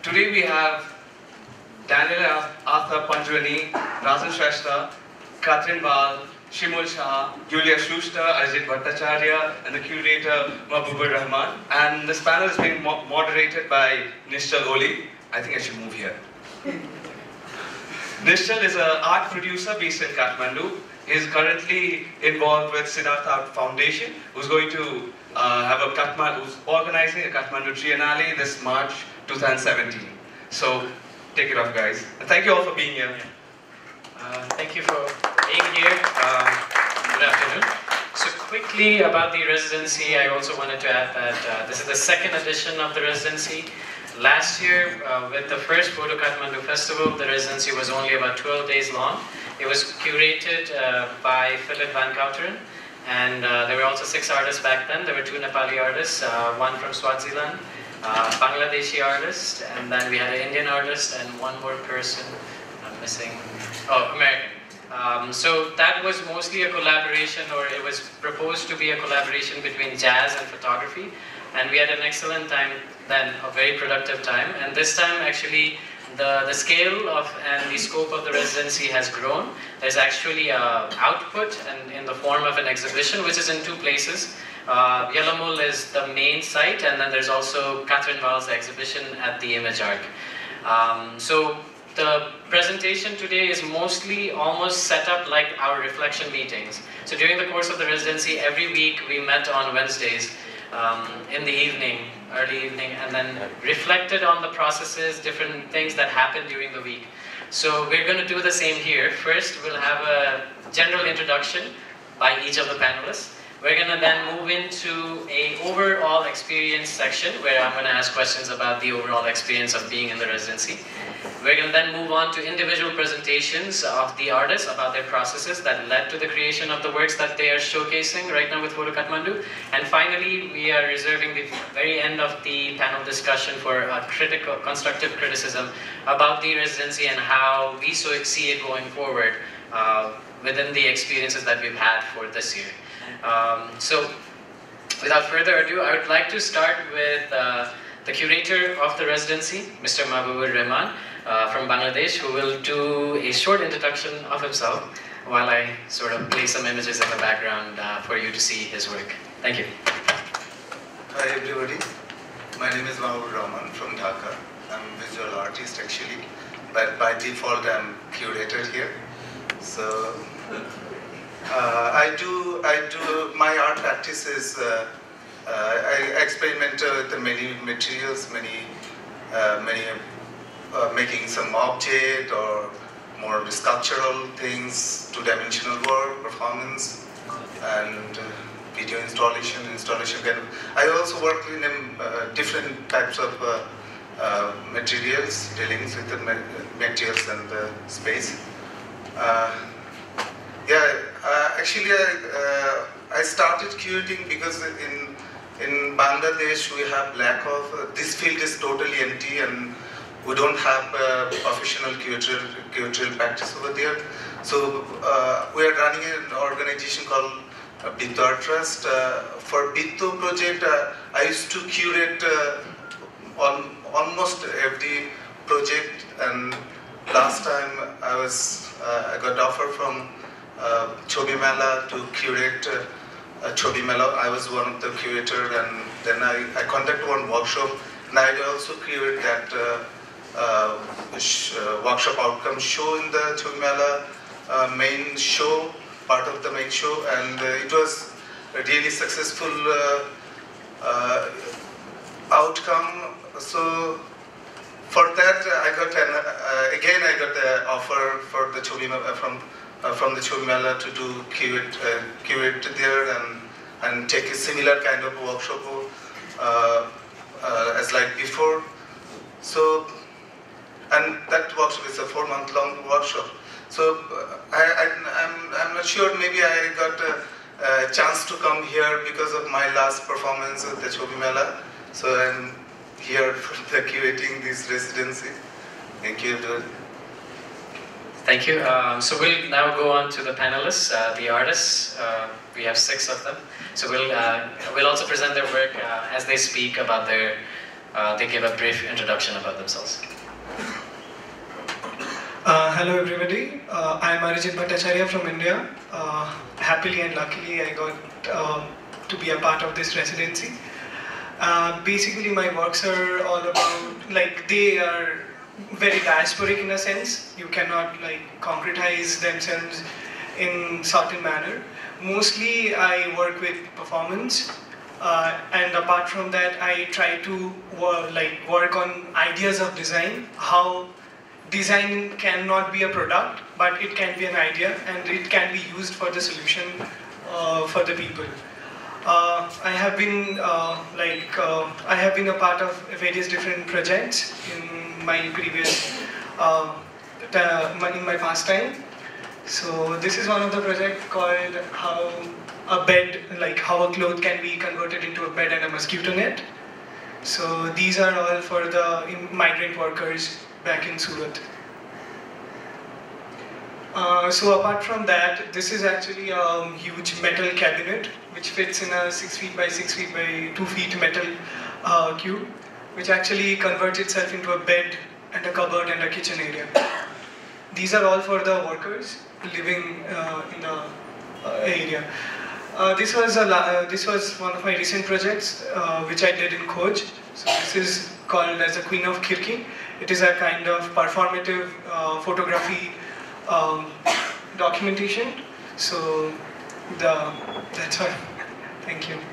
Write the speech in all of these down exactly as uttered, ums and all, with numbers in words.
today we have Daniel Arthur Panjwani, Razan Shrestha, Katrin Bal, Shimul Shah, Julia Schuster, Ajit Bhattacharya, and the curator Mahbubur Rahman. And this panel is being mo moderated by Nishchal Oli. I think I should move here. Nishchal is an art producer based in Kathmandu. He is currently involved with Siddhartha Art Foundation, who's going to uh, have a Kathmandu, who's organizing a Kathmandu Triennale this March two thousand seventeen. So take it off, guys. And thank you all for being here. Uh, thank you for being here. Um, good afternoon. So quickly about the residency, I also wanted to add that uh, this is the second edition of the residency. Last year, uh, with the first Photo Kathmandu Festival, the residency was only about twelve days long. It was curated uh, by Philip Van Kouteren, and uh, there were also six artists back then. There were two Nepali artists, uh, one from Swaziland, uh, Bangladeshi artist, and then we had an Indian artist and one more person. I'm missing. Oh, American. Um, so that was mostly a collaboration, or it was proposed to be a collaboration between jazz and photography. And we had an excellent time then, a very productive time. And this time, actually, the, the scale of and the scope of the residency has grown. There's actually a output and in the form of an exhibition, which is in two places. Uh, Yalamul is the main site, and then there's also Katrin Bal's exhibition at the Image Arc. Um, so the presentation today is mostly almost set up like our reflection meetings. So during the course of the residency, every week we met on Wednesdays um, in the evening, early evening, and then reflected on the processes, different things that happened during the week. So we're going to do the same here. First, we'll have a general introduction by each of the panelists. We're going to then move into a overall experience section where I'm going to ask questions about the overall experience of being in the residency. We're going to then move on to individual presentations of the artists about their processes that led to the creation of the works that they are showcasing right now with Photo Kathmandu. And finally, we are reserving the very end of the panel discussion for a critical, constructive criticism about the residency and how we so see it going forward uh, within the experiences that we've had for this year. Um, so, without further ado, I would like to start with uh, the curator of the residency, Mister Mahbubur Rahman uh, from Bangladesh, who will do a short introduction of himself while I sort of play some images in the background uh, for you to see his work. Thank you. Hi everybody, my name is Mahbubur Rahman from Dhaka. I'm a visual artist actually, but by default I'm curator here. So. Uh, I do, I do, my art practice is, uh, uh, I experiment with many materials, many, uh, many, uh, making some object or more sculptural things, two-dimensional work, performance, and uh, video installation, installation kind of. I also work in um, uh, different types of uh, uh, materials, dealing with the materials and the space. Uh, Yeah, uh, actually I, uh, I started curating because in in Bangladesh we have lack of, uh, this field is totally empty and we don't have uh, professional curatorial, curatorial practice over there. So uh, we are running an organization called uh, Bittu Art Trust. Uh, for Bittu project, uh, I used to curate uh, on almost every project, and last time I was, uh, I got offer from Uh, Chobi Mela to curate uh, uh, Chobi Mela. I was one of the curator, and then I, I conducted one workshop, and I also created that uh, uh, sh uh, workshop outcome show in the Chobi Mela uh, main show, part of the main show, and uh, it was a really successful uh, uh, outcome. So for that, I got an, uh, again I got the offer for the Chobi Mela from. Uh, from the Chobi Mela to do curate, uh, curate there and, and take a similar kind of workshop uh, uh, as like before. So, and that workshop is a four month long workshop. So uh, I, I, I'm, I'm not sure, maybe I got a, a chance to come here because of my last performance at the Chobi Mela. So I'm here for the curating this residency. Thank you, everyone. Thank you. Um, so we'll now go on to the panelists, uh, the artists. Uh, we have six of them. So we'll uh, we'll also present their work uh, as they speak about their uh, they give a brief introduction about themselves. Uh, hello everybody, uh, I am Arijit Bhattacharya from India. Uh, happily and luckily I got uh, to be a part of this residency. Uh, basically my works are all about, like they are very diasporic in a sense. You cannot like concretize themselves in certain manner. Mostly I work with performance, uh, and apart from that I try to wor like work on ideas of design, how design cannot be a product, but it can be an idea and it can be used for the solution uh, for the people. Uh, I have been uh, like uh, I have been a part of various different projects in my previous uh, in my past time. So this is one of the projects called how a bed, like how a cloth can be converted into a bed and a mosquito net. So these are all for the migrant workers back in Surat. Uh, so apart from that, this is actually a huge metal cabinet which fits in a six feet by six feet by two feet metal uh, cube, which actually converts itself into a bed and a cupboard and a kitchen area. These are all for the workers living uh, in the uh, area. Uh, this was a uh, this was one of my recent projects uh, which I did in Khoj. So this is called as the Queen of Khirki. It is a kind of performative uh, photography um, documentation. So the that's all. Thank you.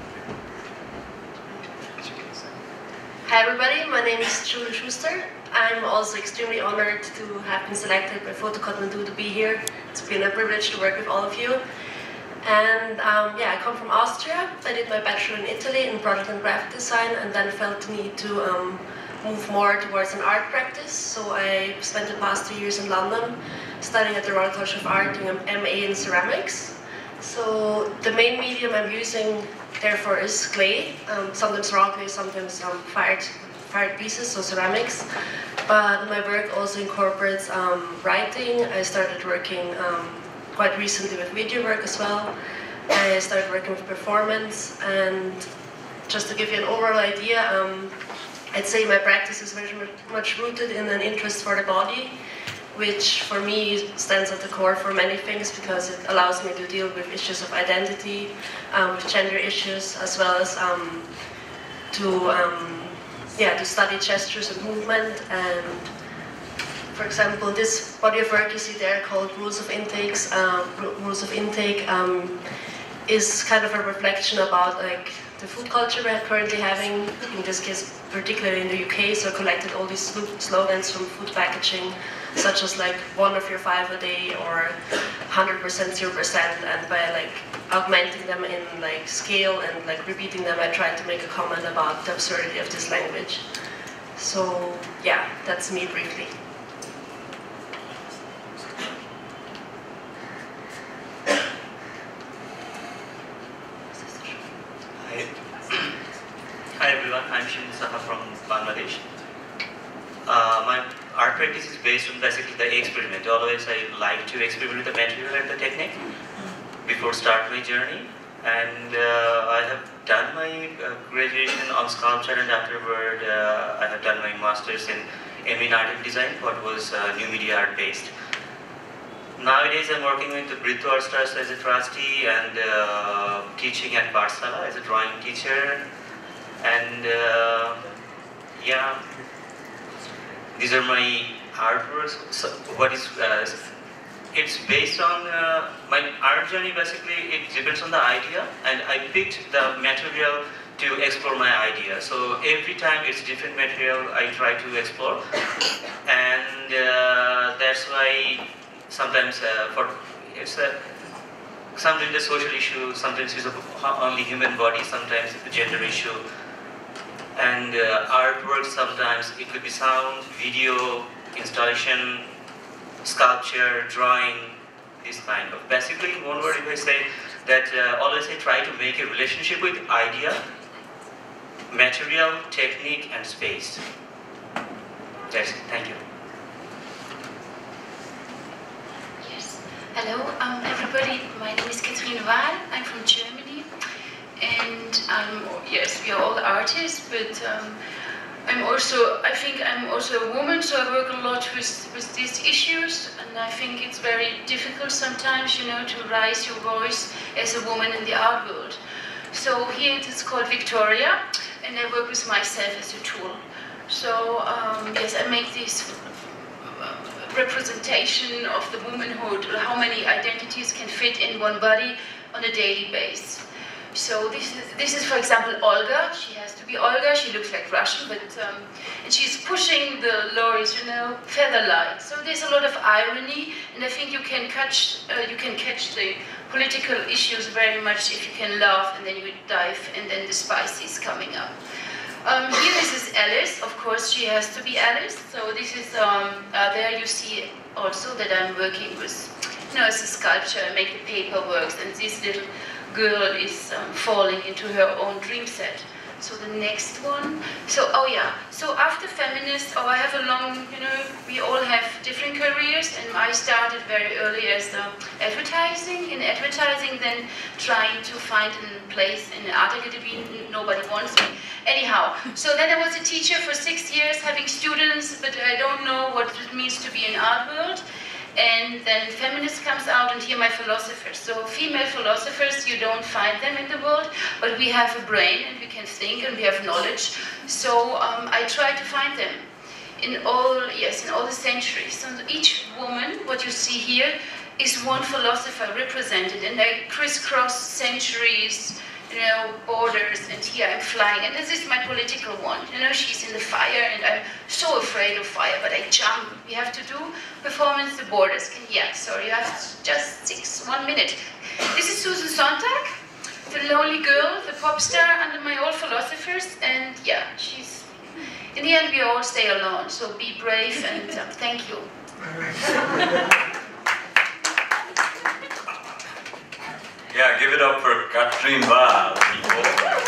Hi everybody, my name is Julie Schuster. I'm also extremely honored to have been selected by Photo Kathmandu to be here. It's been a privilege to work with all of you. And um, yeah, I come from Austria. I did my bachelor in Italy in product and graphic design, and then felt the need to um, move more towards an art practice. So I spent the past two years in London studying at the Royal College of Art, doing an M A in ceramics. So the main medium I'm using therefore is clay, um, sometimes raw clay, sometimes um, fired, fired pieces, so ceramics. But my work also incorporates um, writing. I started working um, quite recently with video work as well. I started working with performance, and just to give you an overall idea, um, I'd say my practice is very much rooted in an interest for the body, which for me stands at the core for many things because it allows me to deal with issues of identity, um, with gender issues, as well as um, to um, yeah to study gestures and movement. And for example, this body of work you see there called Rules of Intakes, um, Rules of Intake, um, is kind of a reflection about like the food culture we're currently having, in this case particularly in the U K. So I collected all these slogans from food packaging, such as like one of your five a day or one hundred percent, zero percent, and by like augmenting them in like scale and like repeating them, I tried to make a comment about the absurdity of this language. So yeah, that's me briefly. Hi. Hi everyone, I'm Shimul Saha from Bangladesh. Uh, my art practice is based on basically the experiment. Always I like to experiment with the material and the technique before start my journey. And uh, I have done my uh, graduation on sculpture, and afterward uh, I have done my master's in M A in art and design, what was uh, new media art based. Nowadays I'm working with the Britto Art Trust as a trustee and uh, teaching at Pathshala as a drawing teacher. And uh, yeah, these are my artworks. So what is uh, it's based on uh, my art journey. Basically, it depends on the idea, and I picked the material to explore my idea. So every time it's different material I try to explore, and uh, that's why sometimes uh, for it's a sometimes the social issue, sometimes it's only human body, sometimes it's the gender issue. And uh, artwork, sometimes it could be sound, video, installation, sculpture, drawing, this kind of. Basically, in one word, if I say that uh, always I try to make a relationship with idea, material, technique, and space. That's it. Thank you. Yes. Hello, um, everybody. My name is Katrin Wahl. I'm from Germany. And um, yes, we are all artists, but um, I'm also, I think I'm also a woman, so I work a lot with, with these issues, and I think it's very difficult sometimes, you know, to raise your voice as a woman in the art world. So here it is called Victoria, and I work with myself as a tool. So um, yes, I make this representation of the womanhood, how many identities can fit in one body on a daily basis. So this is, this is, for example, Olga. She has to be Olga. She looks like Russian, but um, and she's pushing the lorries, you know, feather-light. So there's a lot of irony, and I think you can catch, uh, you can catch the political issues very much if you can laugh, and then you dive, and then the spice is coming up. Um, here this is Alice. Of course, she has to be Alice. So this is um, uh, there you see also that I'm working with, you know, it's a sculpture. I make the paper works, and this little girl is um, falling into her own dream set. So the next one. So, oh yeah. So after feminist, oh, I have a long, you know, we all have different careers, and I started very early as uh, advertising. In advertising, then trying to find a place in the art academy. Nobody wants me. Anyhow, so then I was a teacher for six years, having students, but I don't know what it means to be in art world. And then feminist comes out, and here my philosophers. So female philosophers, you don't find them in the world, but we have a brain, and we can think, and we have knowledge. So um, I try to find them in all, yes, in all the centuries. So each woman, what you see here, is one philosopher represented, and I crisscross centuries, you know, borders, and here I'm flying, and this is my political one. You know, she's in the fire, and I'm so afraid of fire, but I jump. We have to do performance the borders. Can, yeah, sorry, you have just six, one minute. This is Susan Sontag, the lonely girl, the pop star under my old philosophers, and yeah, she's, in the end we all stay alone, so be brave, and um, thank you. Yeah, give it up for Katrin Val, people.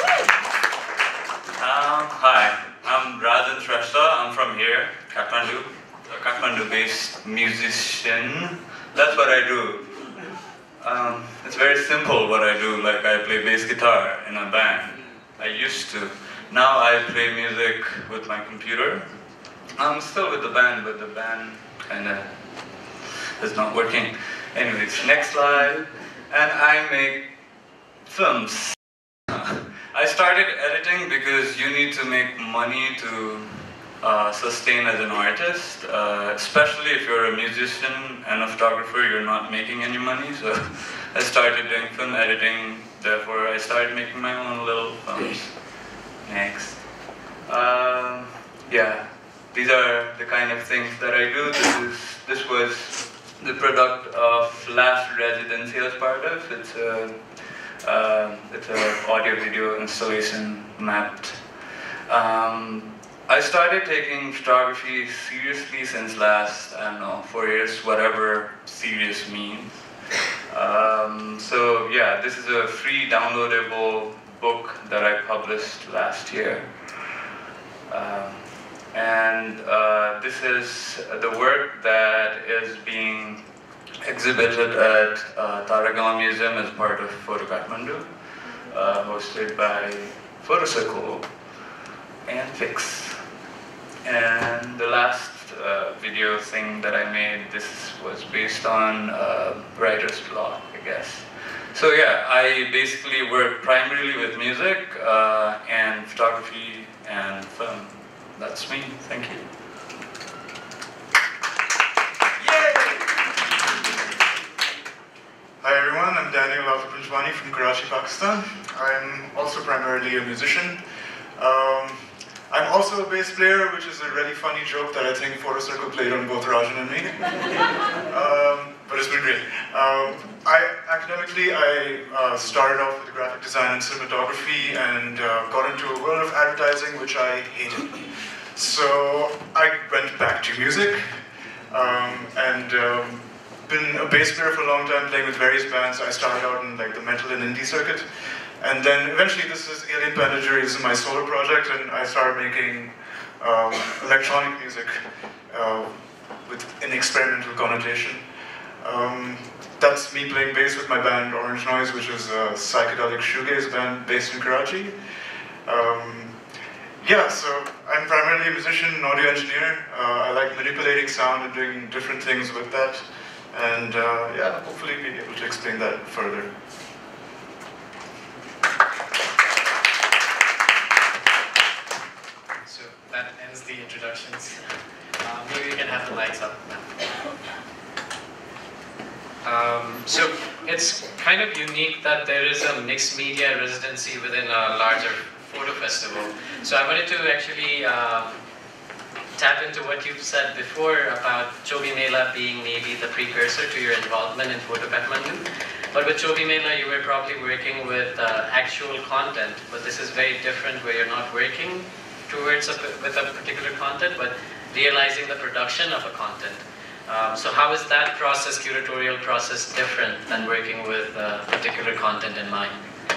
Um, hi, I'm Rajan Shrestha. I'm from here, Kathmandu, a Kathmandu-based musician. That's what I do. Um, it's very simple what I do. Like, I play bass guitar in a band. I used to. Now I play music with my computer. I'm still with the band, but the band kind of is not working. Anyways, next slide. And I make films. I started editing because you need to make money to uh, sustain as an artist, uh, especially if you're a musician and a photographer, you're not making any money. So I started doing film editing, therefore I started making my own little films. Next. Um, yeah, these are the kind of things that I do. This, is, this was the product of last residency I was part of. It's a uh, it's a audio video installation mapped. Um, I started taking photography seriously since last, I don't know, four years, whatever serious means. Um, so yeah, this is a free downloadable book that I published last year. Um, And uh, this is the work that is being exhibited at uh, Tarragona Museum as part of Photo Kathmandu, uh, hosted by PhotoCircle and Fix. And the last uh, video thing that I made, this was based on uh, writer's block, I guess. So yeah, I basically work primarily with music uh, and photography and film. That's me. Thank you. Yay! Hi everyone, I'm Daniel Altapunjwani from Karachi, Pakistan. I'm also primarily a musician. Um, I'm also a bass player, which is a really funny joke that I think PhotoCircle played on both Rajan and me. um, but it's been great. Um, I, academically, I uh, started off with graphic design and cinematography and uh, got into a world of advertising, which I hated. So I went back to music um, and um, been a bass player for a long time, playing with various bands. I started out in like the metal and indie circuit. And then eventually this is Alien Pandagery, this is my solo project, and I started making um, electronic music uh, with an experimental connotation. Um, that's me playing bass with my band Orange Noise, which is a psychedelic shoegaze band based in Karachi. Um, Yeah, so I'm primarily a musician, an audio engineer. Uh, I like manipulating sound and doing different things with that. And uh, yeah, hopefully be able to explain that further. So that ends the introductions. Uh, maybe we can have the lights up now. Um, so it's kind of unique that there is a mixed media residency within a larger photo festival. So I wanted to actually um, tap into what you've said before about Chobi Mela being maybe the precursor to your involvement in Photo Kathmandu. But with Chobi Mela, you were probably working with uh, actual content, but this is very different where you're not working towards a, with a particular content, but realizing the production of a content. Um, so how is that process, curatorial process, different than working with uh, particular content in mind?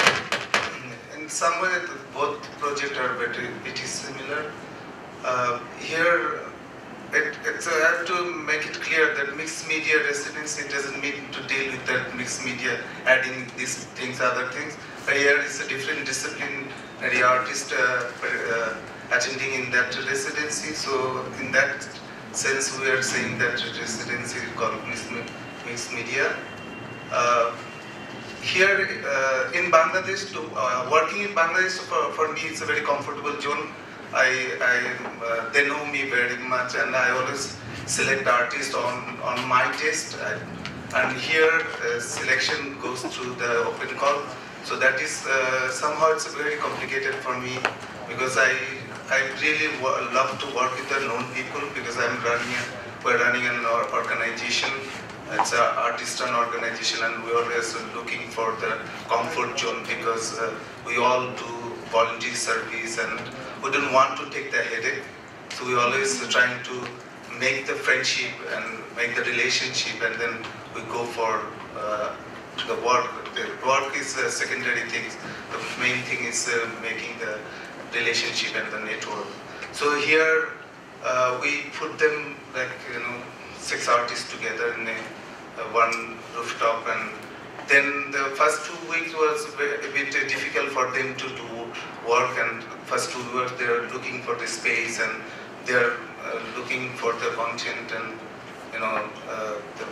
In some way, both projects are pretty, pretty similar. Uh, here, it, it's, uh, I have to make it clear that mixed media residency doesn't mean to deal with that mixed media, adding these things, other things. But here is a different discipline, the artist uh, uh, attending in that residency. So in that sense, we are saying that residency is called mixed, mixed media. Uh, here uh, in Bangladesh, to, uh, working in Bangladesh for, for me, it's a very comfortable zone. I, I uh, they know me very much, and I always select artists on, on my taste. I, and here, uh, selection goes through the open call. So that is uh, somehow it's very complicated for me because I I really love to work with the known people because I'm running a, we're running an organization. It's an artisan organization, and we're always looking for the comfort zone because uh, we all do volunteer service and we don't want to take the headache. So we're always trying to make the friendship and make the relationship, and then we go for uh, the work. The work is a secondary thing. The main thing is uh, making the relationship and the network. So here uh, we put them like you know six artists together in a, uh, one rooftop, and then the first two weeks was a bit difficult for them to do work, and first two weeks they're looking for the space and they're uh, looking for the content and you know uh, the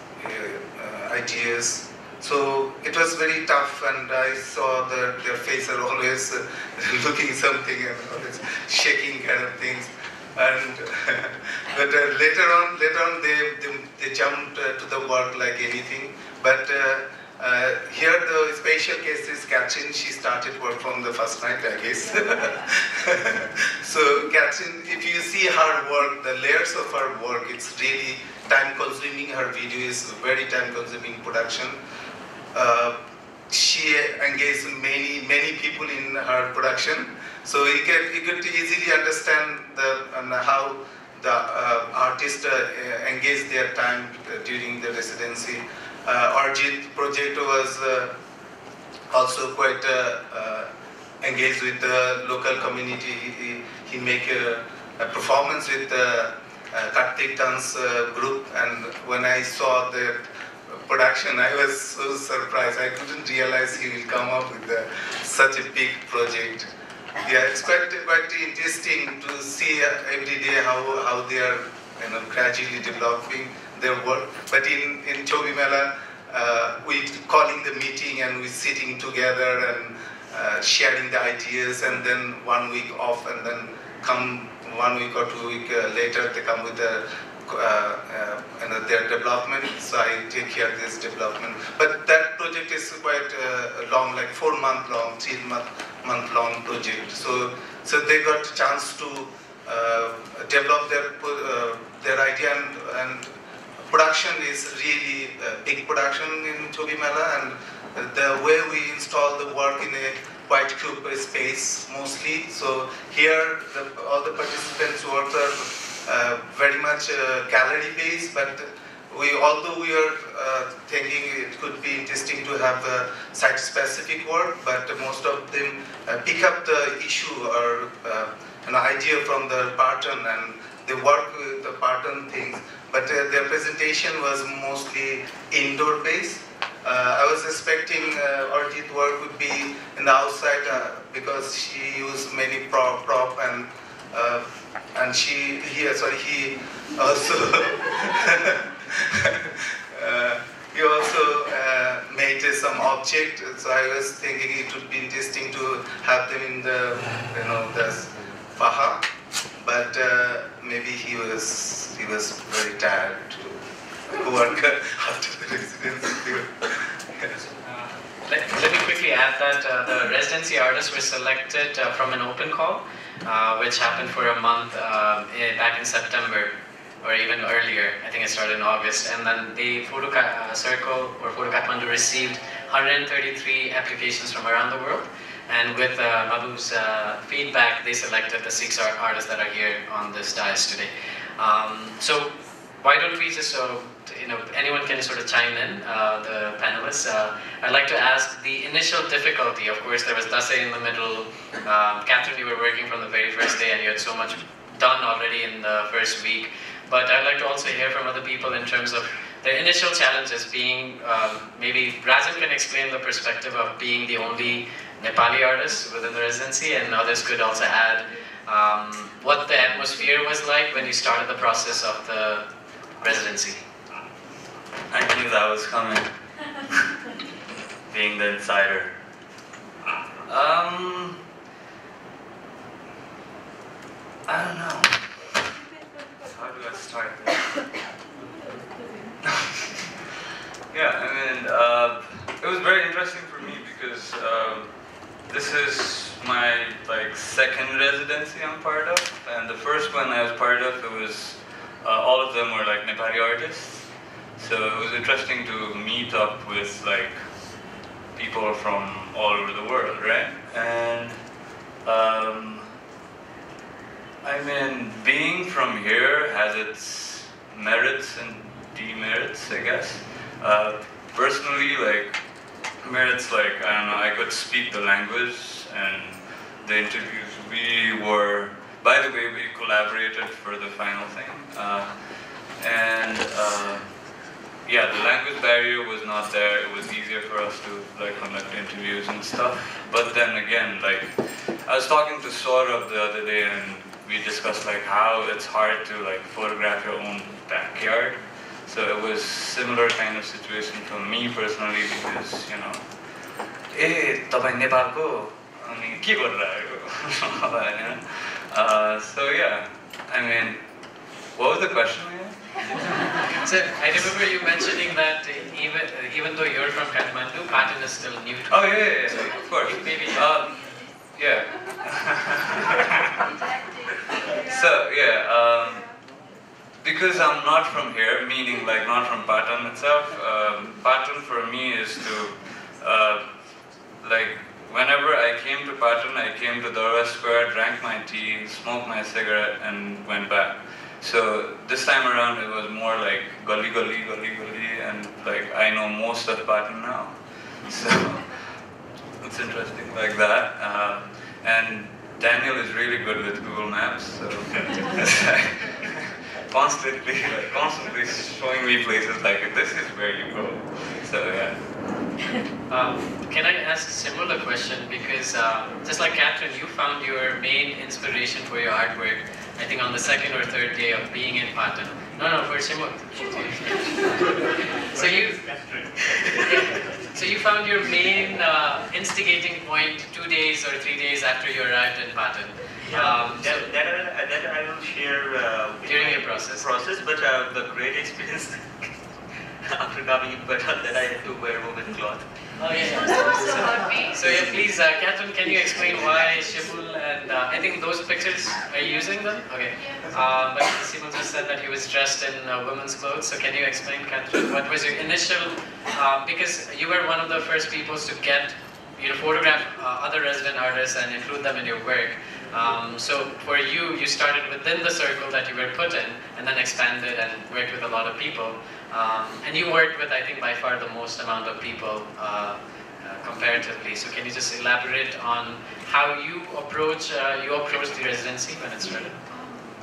uh, ideas. So it was very tough, and I saw that their faces are always uh, looking something and always shaking kind of things. And but uh, later on, later on they they, they jumped uh, to the work like anything. But uh, uh, here the special case is Katrin. She started work from the first night, I guess. So Katrin, if you see her work, the layers of her work, it's really time-consuming. Her video is very time-consuming production. Uh, she engaged many many people in her production, so you can you could easily understand the um, how the uh, artists uh, engage their time during the residency. Uh, Arjit project was uh, also quite uh, uh, engaged with the local community. He, he make a, a performance with the uh, Kartik dance uh, group, and when I saw the production, I was so surprised. I couldn't realize he will come up with a, such a big project. Yeah, it's quite quite interesting to see every day how how they are you know gradually developing their work. But in in Chobi Mela, uh, we calling the meeting and we sitting together and uh, sharing the ideas, and then one week off, and then come one week or two week uh, later they come with the. Uh, uh, and their development, so I take care of this development. But that project is quite uh, long, like four month long, three month month long project. So, so they got a chance to uh, develop their uh, their idea, and, and production is really a big production in Chobi Mela, and the way we install the work in a white cube space mostly. So here, the, all the participants work are. Uh, very much uh, gallery based, but we, although we are uh, thinking it could be interesting to have uh, site specific work, but most of them uh, pick up the issue or uh, an idea from the pattern and they work with the pattern things, but uh, their presentation was mostly indoor based. Uh, I was expecting uh, Arjit work would be in the outside uh, because she used many prop, prop and uh, and she he sorry he also uh, he also uh, made uh, some object. So I was thinking it would be interesting to have them in the you know the faha, but uh, maybe he was he was very tired to work after the residency. Yes. Uh, let, let me quickly add that uh, the residency artists were selected uh, from an open call, uh, which happened for a month uh, in, back in September, or even earlier. I think it started in August. And then the Photo uh, Circle, or Photo Kathmandu, received one hundred thirty-three applications from around the world. And with uh, Mabu's uh, feedback, they selected the six art artists that are here on this dais today. Um, so why don't we just, uh, you know, anyone can sort of chime in, uh, the panelists. Uh, I'd like to ask the initial difficulty. Of course, there was Dase in the middle. Um, Catherine, you were working from the very first day and you had so much done already in the first week. But I'd like to also hear from other people in terms of the initial challenges being, um, maybe Razan can explain the perspective of being the only Nepali artist within the residency, and others could also add um, what the atmosphere was like when you started the process of the residency. I knew that was coming, being the insider. Um, I don't know. How do I start this? Yeah, I mean, uh, it was very interesting for me because um, this is my like second residency I'm part of, and the first one I was part of, it was uh, all of them were like Nepali artists. So it was interesting to meet up with like people from all over the world, right? And um, I mean, being from here has its merits and demerits, I guess. Uh, personally, like, merits, like, I don't know, I could speak the language, and the interviews, we were, by the way, we collaborated for the final thing. Uh, and uh, yeah, the language barrier was not there. It was easier for us to like conduct interviews and stuff. But then again, like, I was talking to Saurabh the other day, and we discussed like how it's hard to like photograph your own backyard. So it was similar kind of situation for me personally, because you know, eh, tapai Nepalko, ani ke garira Uh So yeah, I mean, what was the question again? So I remember you mentioning that even even though you're from Kathmandu, Patan is still new to you. Oh yeah, yeah, yeah, of course. Maybe. Um, yeah. So yeah, um, because I'm not from here, meaning like not from Patan itself. Um, Patan for me is to uh, like whenever I came to Patan, I came to Darwa Square, drank my tea, smoked my cigarette, and went back. So this time around it was more like gully gully gully gully, and like I know most of Patan now. So it's interesting like that. Uh, and Daniel is really good with Google Maps, so constantly like constantly showing me places like this is where you go. So yeah. Um, can I ask a similar question? Because uh, just like Catherine, you found your main inspiration for your artwork, I think on the second or third day of being in Patan. No, no, for Simon. So you, so you found your main uh, instigating point two days or three days after you arrived in Patan. Yeah, um, that, so that, I, that I will share uh, during your process. Process, but uh, the great experience after coming in Patan that I had to wear woven cloth. Oh yeah. So yeah, please, uh, Catherine, can you explain why Shimul and uh, I think those pictures, are you using them? Okay. Um, but Shimul just said that he was dressed in uh, women's clothes. So can you explain, Catherine, what was your initial? Uh, because you were one of the first people to get, you know, photograph uh, other resident artists and include them in your work. Um, so for you, you started within the circle that you were put in, and then expanded and worked with a lot of people. Um, and you worked with, I think, by far the most amount of people uh, uh, comparatively. So can you just elaborate on how you approach uh, you approach the residency when it started?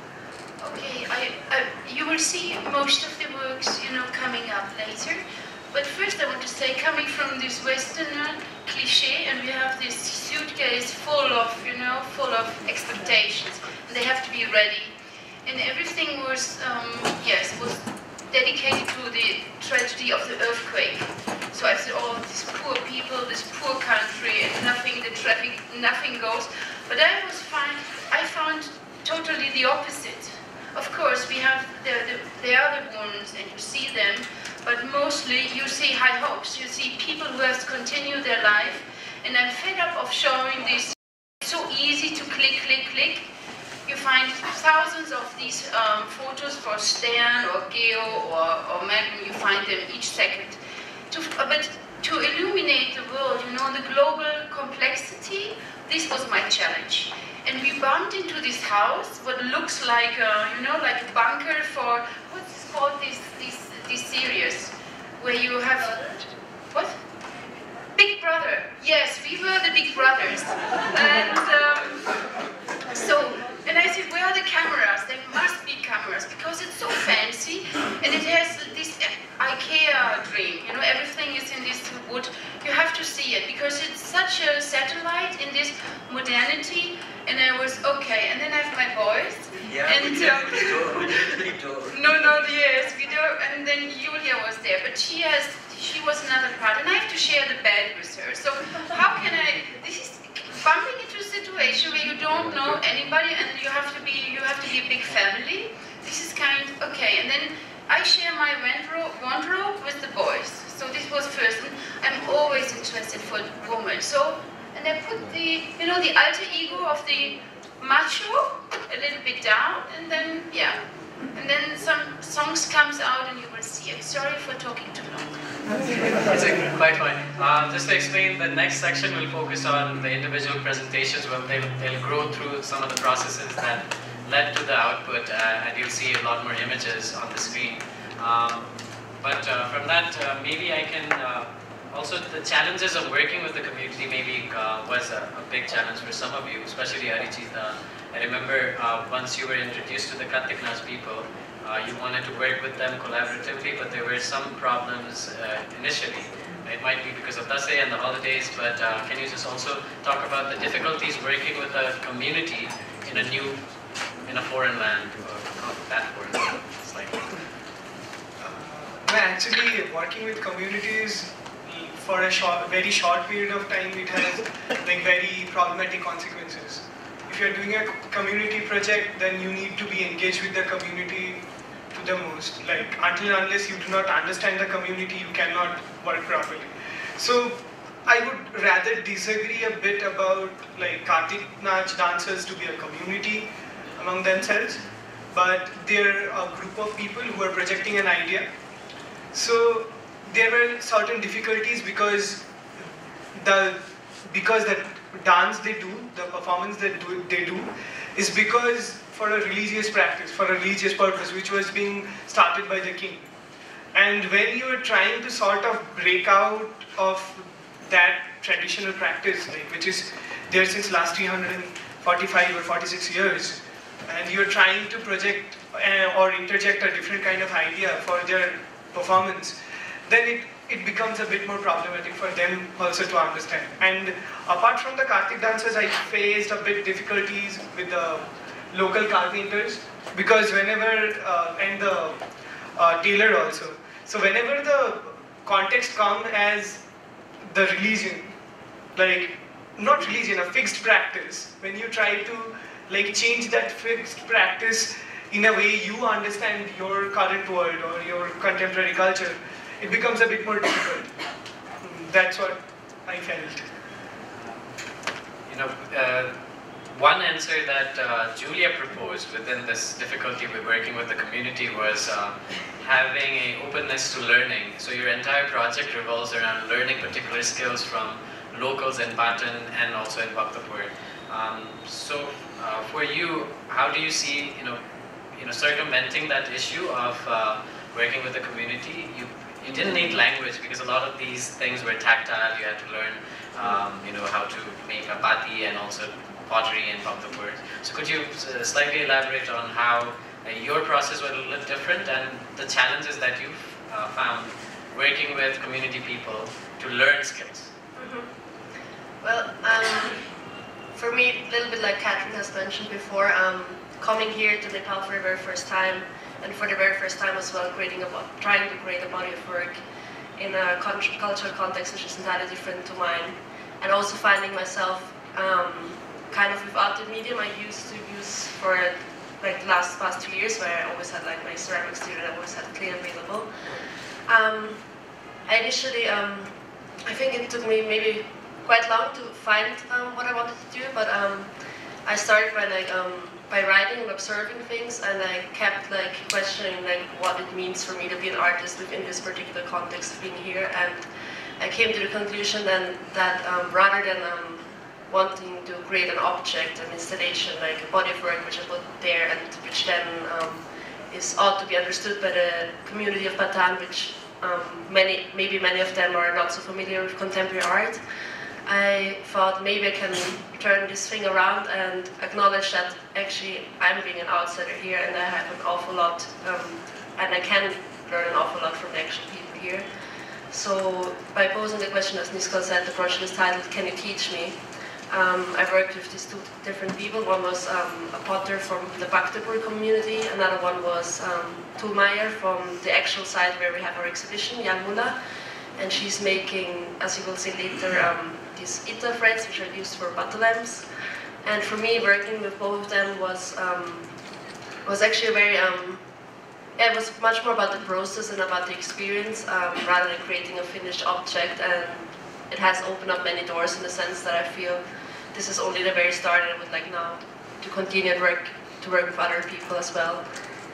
Okay, I, I, you will see most of the works, you know, coming up later. But first I want to say, coming from this Westerner cliche, and we have this suitcase full of, you know, full of expectations, and they have to be ready. And everything was, um, yes, was dedicated to the tragedy of the earthquake. So I said, oh, these poor people, this poor country, and nothing, the traffic, nothing goes. But I was fine. I found totally the opposite. Of course, we have the, the, the other wounds, and you see them, but mostly you see high hopes. You see people who have to continue their life, and I'm fed up of showing this. It's so easy to click, click, click. You find thousands of these um, photos for Stern or Geo or, or Magnum. You find them each second. To, uh, but to illuminate the world, you know, the global complexity, this was my challenge. And we bumped into this house, what looks like, a, you know, like a bunker for, what's called this, this, this series, where you have, what? Big Brother. Yes, we were the Big Brothers. And um, so, and I said, where are the cameras? There must be cameras, because it's so fancy, and it has this IKEA dream, you know, everything is in this wood. You have to see it, because it's such a satellite in this modernity. And I was okay, and then I have my boys. Yeah, and we um, definitely do. no, no, yes, we do. And then Julia was there, but she has, she was another part, and I have to share the bed with her. So how can I? This is bumping into a situation where you don't know anybody, and you have to be, you have to be a big family. This is kind of okay, and then I share my wardrobe, wardrobe with the boys. So this was first, and I'm always interested for women. So. And I put the, you know, the alter ego of the macho a little bit down, and then, yeah. And then some songs comes out and you will see it. Sorry for talking too long. It's quite fine. Um, just to explain, the next section will focus on the individual presentations. Well, they'll, they'll grow through some of the processes that led to the output, uh, and you'll see a lot more images on the screen. Um, but uh, from that, uh, maybe I can... Uh, Also, the challenges of working with the community maybe uh, was a, a big challenge for some of you, especially Arijita. I remember uh, once you were introduced to the Katiknas people, uh, you wanted to work with them collaboratively, but there were some problems uh, initially. It might be because of Dasai and the holidays, but uh, can you just also talk about the difficulties working with a community in a new, in a foreign land, or not that foreign land, slightly? Uh, actually, working with communities for a short, very short period of time, it has like very problematic consequences. If you're doing a community project, then you need to be engaged with the community to the most. Like until and unless you do not understand the community, you cannot work properly. So I would rather disagree a bit about like Kartik Nach dancers to be a community among themselves, but they're a group of people who are projecting an idea. So there were certain difficulties because the because the dance they do, the performance that do, they do, is because for a religious practice, for a religious purpose, which was being started by the king. And when you are trying to sort of break out of that traditional practice, like which is there since last three hundred forty-five or forty-six years, and you're trying to project uh, or interject a different kind of idea for their performance, then it, it becomes a bit more problematic for them also to understand. And apart from the Kartik dancers, I faced a bit difficulties with the local carpenters, because whenever, uh, and the uh, tailor also, so whenever the context come as the religion, like, not religion, a fixed practice, when you try to like change that fixed practice in a way you understand your current world or your contemporary culture, it becomes a bit more difficult. That's what I felt. You know, uh, one answer that uh, Julia proposed within this difficulty with working with the community was uh, having an openness to learning. So your entire project revolves around learning particular skills from locals in Patan and also in Bhaktapur. Um, so uh, for you, how do you see, you know, you know, circumventing that issue of uh, working with the community? You you didn't need language because a lot of these things were tactile. You had to learn, um, you know, how to make a pati and also pottery in Bhaktapur. So could you uh, slightly elaborate on how uh, your process was a little different and the challenges that you uh, found working with community people to learn skills? Mm-hmm. Well, um, for me, a little bit like Catherine has mentioned before, um, coming here to Nepal for the very first time, and for the very first time as well, creating a, trying to create a body of work in a cultural context which is entirely different to mine, and also finding myself um, kind of without the medium I used to use for like the last past two years, where I always had like my ceramics studio and I always had clay available. Um, I initially, um, I think it took me maybe quite long to find um, what I wanted to do, but um, I started by like um, by writing and observing things, and I kept like questioning like what it means for me to be an artist within this particular context of being here, and I came to the conclusion then that um, rather than um, wanting to create an object, an installation, like a body of work which I put there and which then um, is ought to be understood by the community of Bataan, which um, many, maybe many of them are not so familiar with contemporary art, I thought maybe I can turn this thing around and acknowledge that actually I'm being an outsider here and I have an awful lot, um, and I can learn an awful lot from the actual people here. So by posing the question, as Niskal said, the project is titled Can You Teach Me? Um, I worked with these two different people. One was um, a potter from the Bhaktapur community, another one was um, Tulmaier from the actual site where we have our exhibition, Yang Mula, and she's making, as you will see later, um, these Ita threads which are used for butter lamps. And for me, working with both of them was um, was actually very, um, it was much more about the process and about the experience um, rather than creating a finished object, and it has opened up many doors in the sense that I feel this is only the very start, and I would like now to continue to work, to work with other people as well.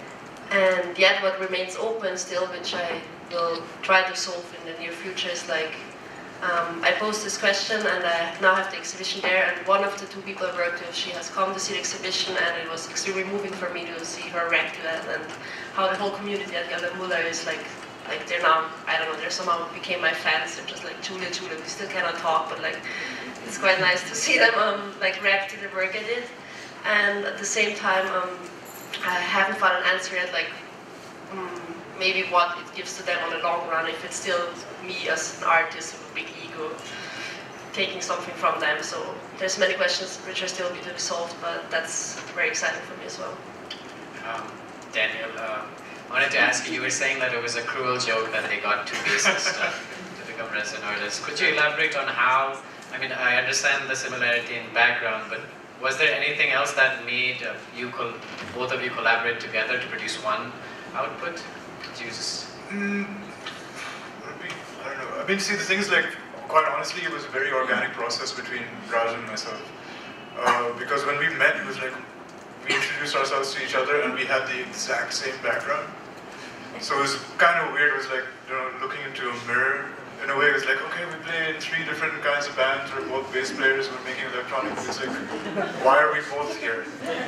And yet what remains open still, which I will try to solve in the near future, is like, um, I posed this question and I now have the exhibition there, and one of the two people I worked with, she has come to see the exhibition, and it was extremely moving for me to see her react to that, and how the whole community at Yalda Mula is like, like they're now, I don't know, they're somehow became my fans. They're just like, Julia, Julia, we still cannot talk, but like, it's quite nice to see them um, like react to the work I did. And at the same time, um, I haven't found an answer yet, like um, maybe what it gives to them on the long run, if it's still me as an artist with a big ego taking something from them. So there's many questions which are still to be solved, but that's very exciting for me as well. Um, Daniel, uh, I wanted to ask you, you were saying that it was a cruel joke that they got two bassists uh, to become resident artists. Could you elaborate on how, I mean, I understand the similarity in background, but was there anything else that made uh, you, both of you collaborate together to produce one output? Could you just... Mm, I don't know. I mean, see, the thing is, like, quite honestly, it was a very organic process between Raj and myself. Uh, because when we met, it was like, we introduced ourselves to each other and we had the exact same background. So it was kind of weird. It was like, you know, looking into a mirror. In a way, it was like, okay, we play in three different kinds of bands. We're both bass players. We're making electronic music. Why are we both here?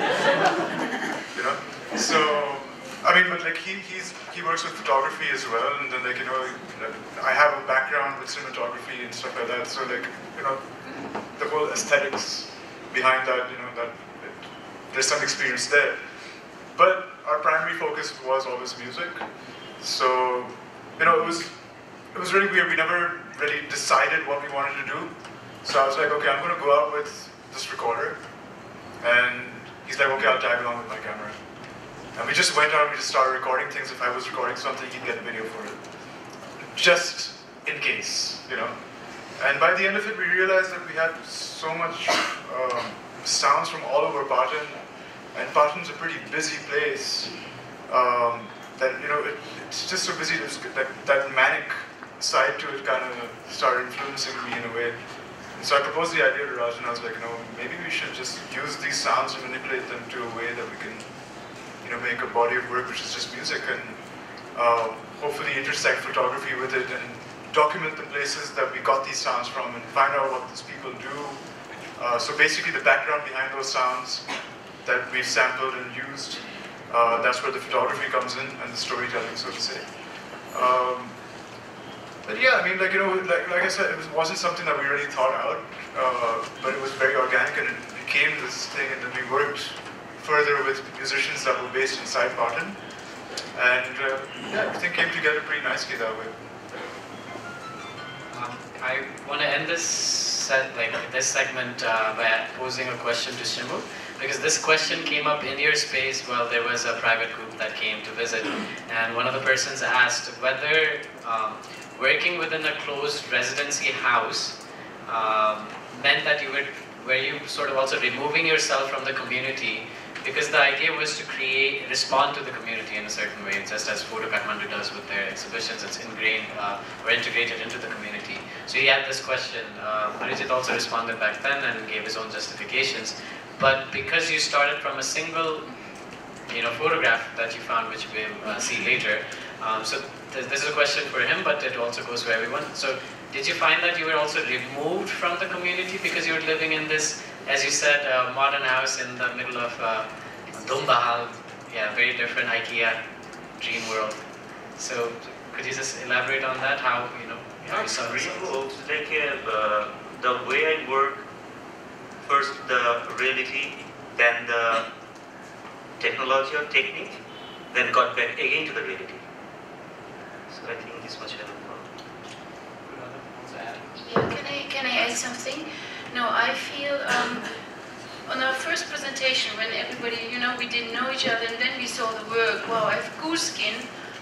You know. So, I mean, but like he he's he works with photography as well, and then like you know, I have a background with cinematography and stuff like that. So like you know, the whole aesthetics behind that, you know, that it, there's some experience there. But our primary focus was always music. So, you know, it was it was really weird. We never really decided what we wanted to do. So I was like, okay, I'm going to go out with this recorder. And he's like, okay, I'll tag along with my camera. And we just went out and we just started recording things. If I was recording something, he'd get a video for it. Just in case, you know. And by the end of it, we realized that we had so much um, sounds from all over Patan. And Patan's a pretty busy place. Um, that, you know, it, it's just so busy. That, that manic side to it kind of started influencing me in a way. And so I proposed the idea to Raj, and I was like, you know, maybe we should just use these sounds and manipulate them to a way that we can, you know, make a body of work which is just music, and uh, hopefully intersect photography with it and document the places that we got these sounds from and find out what these people do. Uh, so basically the background behind those sounds that we've sampled and used, uh, that's where the photography comes in and the storytelling, so to say. Um, but yeah, I mean, like, you know, like, like I said, it was, wasn't something that we really thought out, uh, but it was very organic, and it became this thing, and then we worked further with musicians that were based inside Patan, and uh, yeah, everything came together pretty nicely that way. I want to end this set, like this segment, uh, by posing a question to Shimu, because this question came up in your space while there was a private group that came to visit, and one of the persons asked whether um, working within a closed residency house um, meant that you would, were you sort of also removing yourself from the community, because the idea was to create, respond to the community in a certain way, just as Photo Kathmandu does with their exhibitions. It's ingrained uh, or integrated into the community. So he had this question. Uh, Arijit also responded back then and gave his own justifications. But because you started from a single, you know, photograph that you found, which we'll uh, see later. Um, so th this is a question for him, but it also goes for everyone. So did you find that you were also removed from the community because you were living in this, as you said, uh, modern house in the middle of uh, Dumbahal? Yeah, very different IKEA dream world. So could you just elaborate on that? How, you know, how you saw removed, like uh, the way I work, first the reality, then the technology or technique, then got back again to the reality. So I think this much helpful. Yeah, can I, can I add something? No, I feel um, on our first presentation when everybody, you know, we didn't know each other and then we saw the work, wow, I have goose skin,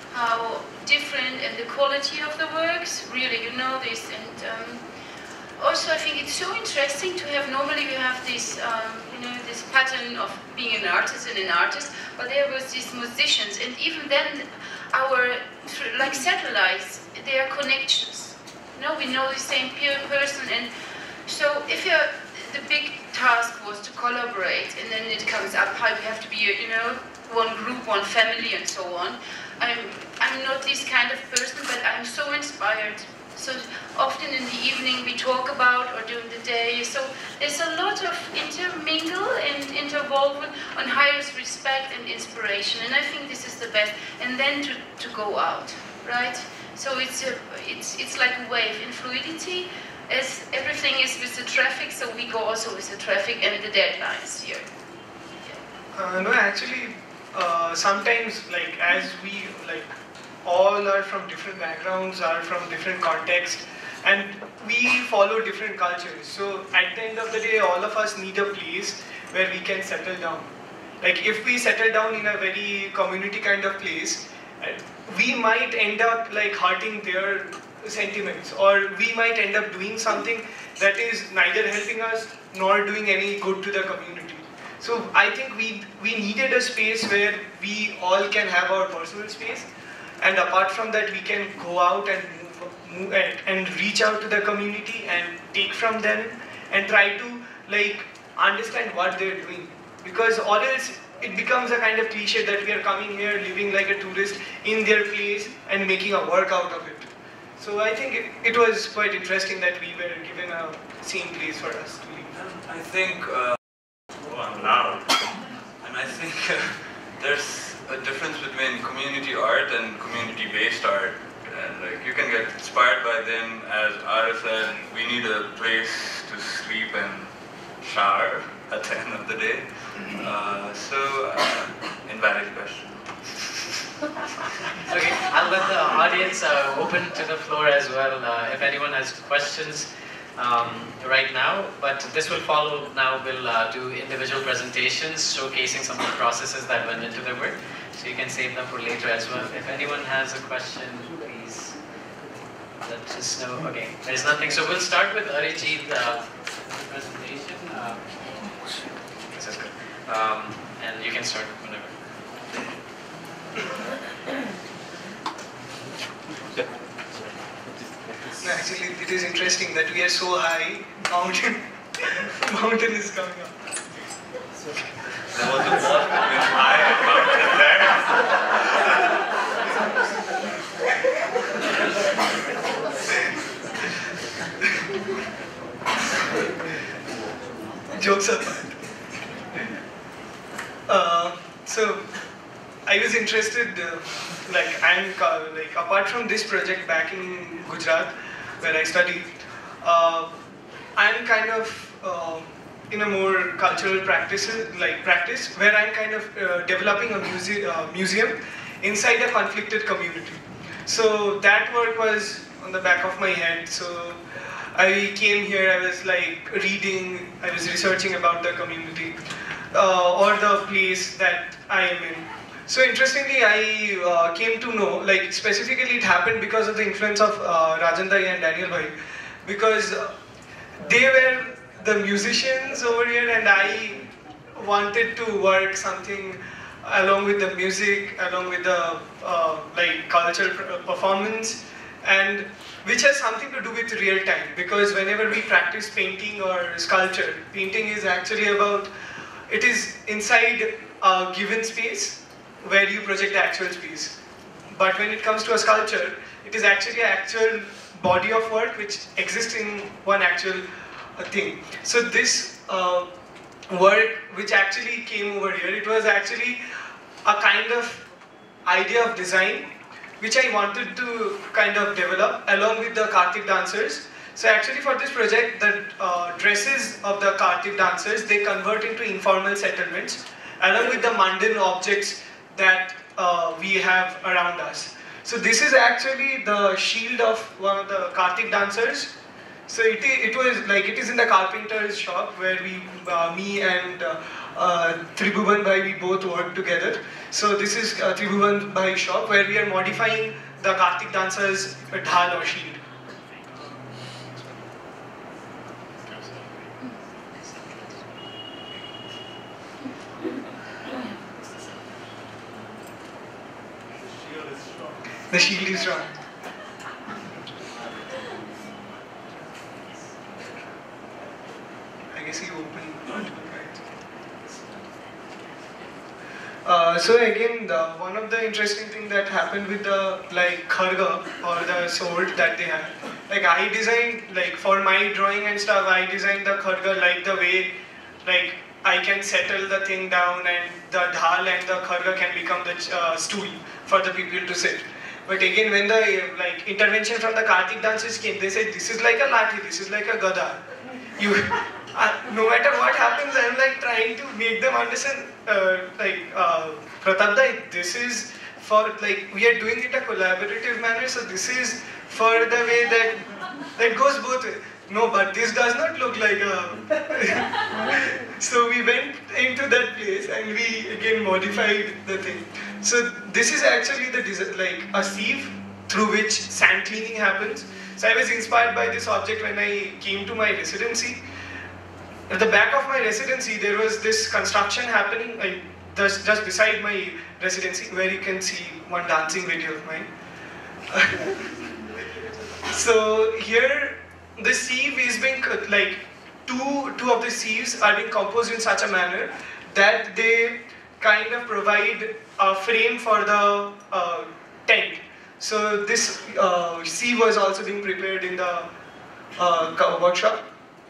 how different and the quality of the works, really, you know this. And um, also I think it's so interesting to have, normally we have this, um, you know, this pattern of being an artist and an artist, but there was these musicians, and even then our, like satellites, they are connections. No, we know the same person, and so if you're, the big task was to collaborate, and then it comes up how you have to be, you know, one group, one family, and so on. I'm, I'm not this kind of person, but I'm so inspired. So often in the evening we talk about, or during the day, so there's a lot of intermingle and interwoven on highest respect and inspiration, and I think this is the best. And then to, to go out, right? So it's, a, it's, it's like a wave in fluidity, as everything is with the traffic, so we go also with the traffic and the deadlines here. Yeah. Uh, no, actually, uh, sometimes, like, as we, like, all are from different backgrounds, are from different contexts, and we follow different cultures. So at the end of the day, all of us need a place where we can settle down. Like, if we settle down in a very community kind of place, we might end up like hurting their sentiments, or we might end up doing something that is neither helping us nor doing any good to the community. So I think we we needed a space where we all can have our personal space, and apart from that we can go out and move, move and, and reach out to the community and take from them and try to like understand what they're doing, because or else it becomes a kind of cliche that we are coming here living like a tourist in their place and making a work out of it. So I think it, it was quite interesting that we were given a same place for us to live. I think, uh, oh, I'm loud. And I think uh, there's a difference between community art and community-based art. And like you can get inspired by them. As Ara said, we need a place to sleep and shower at the end of the day. Uh, so, uh, invalid question. Okay, I'll let the audience uh, open to the floor as well uh, if anyone has questions um, right now. But this will follow now. We'll uh, do individual presentations showcasing some of the processes that went into the work. So you can save them for later as well. If anyone has a question, please let us know. Okay, there's nothing. So we'll start with Arijit uh, presentation. Uh, this is good. Um, and you can start whenever. No, actually, it is interesting that we are so high, mountain, mountain is coming up. There was a wall between high and mountain there. Jokes apart. Uh, so, I was interested, uh, like, I'm, uh, like, apart from this project back in Gujarat, where I studied, uh, I'm kind of uh, in a more cultural practice, like practice, where I'm kind of uh, developing a muse uh, museum inside a conflicted community. So that work was on the back of my head. So I came here, I was like reading, I was researching about the community uh, or the place that I am in. So interestingly, I uh, came to know, like specifically it happened because of the influence of uh, Rajan Bhai and Daniel Bhai, because they were the musicians over here and I wanted to work something along with the music, along with the uh, like cultural performance, and which has something to do with real time, because whenever we practice painting or sculpture, painting is actually about, it is inside a given space where you project the actual space. But when it comes to a sculpture, it is actually an actual body of work which exists in one actual uh, thing. So this uh, work which actually came over here, it was actually a kind of idea of design which I wanted to kind of develop along with the Karthik dancers. So actually for this project, the uh, dresses of the Karthik dancers, they convert into informal settlements along with the mundane objects that uh, we have around us. So this is actually the shield of one of the Karthik dancers. So it, it was like, it is in the carpenter's shop where we, uh, me and uh, uh, Tribhuvan Bhai, we both work together. So this is uh, Tribhuvan Bhai's shop where we are modifying the Karthik dancers' dhal or shield. The shield is strong. I guess he opened multiple kinds. Uh, so again, the, one of the interesting thing that happened with the like kharga or the sword that they had. Like I designed, like for my drawing and stuff, I designed the kharga like the way, like I can settle the thing down and the dhal and the kharga can become the uh, stool for the people to sit. But again, when the like intervention from the Karthik dancers came, they said, this is like a lathi, this is like a gada. You, uh, no matter what happens, I'm like trying to make them understand, uh, like, uh, Pratap Dai, this is for, like, we are doing it a collaborative manner, so this is for the way that, that goes both ways. No, but this does not look like a... So we went into that place and we again modified the thing. So this is actually the like a sieve through which sand cleaning happens. So I was inspired by this object when I came to my residency. At the back of my residency, there was this construction happening like, just, just beside my residency, where you can see one dancing video of mine. So here, the sieve is being like two two of the sieves are being composed in such a manner that they kind of provide a frame for the uh, tent. So this uh, sieve was also being prepared in the uh, workshop.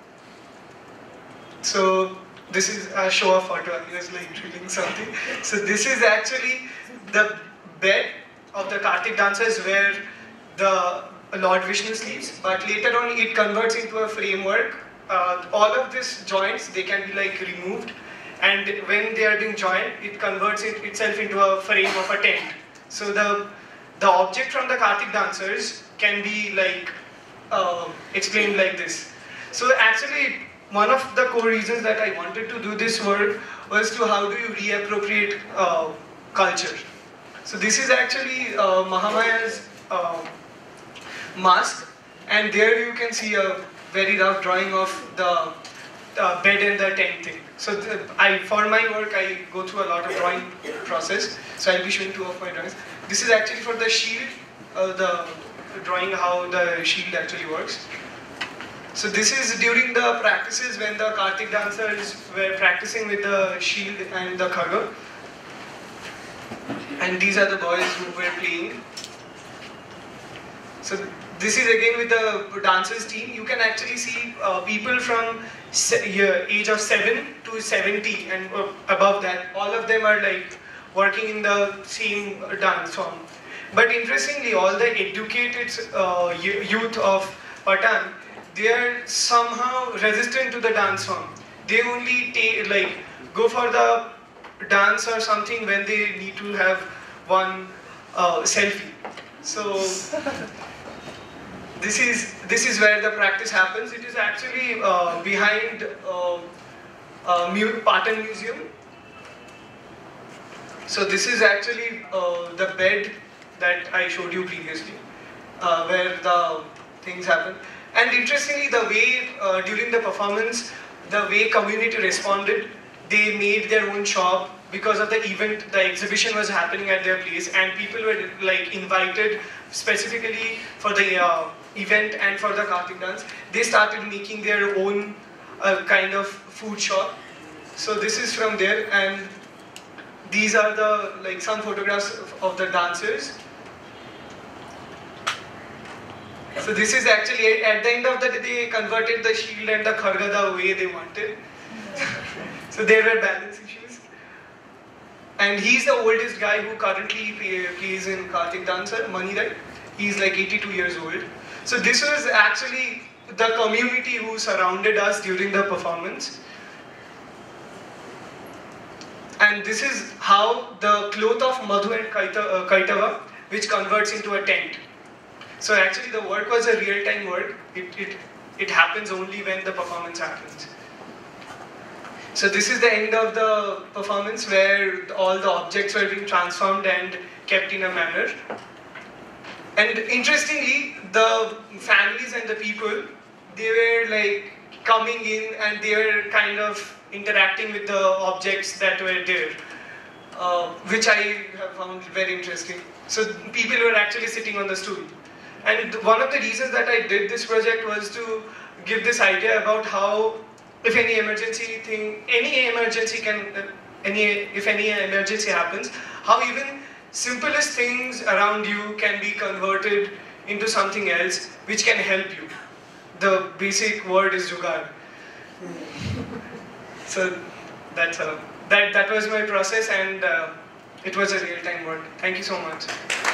So this is a show of photo. I was like drilling something. So this is actually the bed of the Karthik dancers where the Lord Vishnu sleeps, but later on it converts into a framework. Uh, all of these joints, they can be like removed, and when they are being joined, it converts it itself into a frame of a tent. So the the object from the Karthik dancers can be like uh, explained like this. So actually, one of the core reasons that I wanted to do this work was to how do you reappropriate uh, culture. So this is actually uh, Mahamaya's uh, mask, and there you can see a very rough drawing of the uh, bed and the tent thing. So the, I, for my work, I go through a lot of drawing process. So I'll be showing two of my drawings. This is actually for the shield, uh, the drawing how the shield actually works. So this is during the practices when the Karthik dancers were practicing with the shield and the kharga. And these are the boys who were playing. So this is again with the dancers team. You can actually see uh, people from se age of seven to seventy and uh, above that. All of them are like working in the same dance form. But interestingly, all the educated uh, youth of Patan, they are somehow resistant to the dance form. They only take like go for the dance or something when they need to have one uh, selfie. So this is this is where the practice happens. It is actually uh, behind uh, uh, Mu Patan Museum. So this is actually uh, the bed that I showed you previously, uh, where the things happen. And interestingly, the way uh, during the performance, the way community responded, they made their own shop because of the event. The exhibition was happening at their place, and people were like invited specifically for the uh, event and for the Kartik dance. They started making their own uh, kind of food shop. So this is from there, and these are the like some photographs of, of the dancers. So this is actually, at the end of the day, they converted the shield and the kharga the way they wanted. So there were balance issues. And he's the oldest guy who currently plays in Kartik Dancer, Mani Rai. He's like eighty-two years old. So this was actually the community who surrounded us during the performance. And this is how the cloth of Madhu and Kaita, uh, Kaitava, which converts into a tent. So actually the work was a real-time work. It, it, it happens only when the performance happens. So this is the end of the performance where all the objects were being transformed and kept in a manner. And interestingly, the families and the people, they were like coming in and they were kind of interacting with the objects that were there, uh, which I have found very interesting. So people were actually sitting on the stool. And one of the reasons that I did this project was to give this idea about how, if any emergency thing, any emergency can, uh, any if any emergency happens, how even simplest things around you can be converted into something else which can help you. The basic word is jugaad. So that's a, that that was my process, and uh, it was a real-time work. Thank you so much.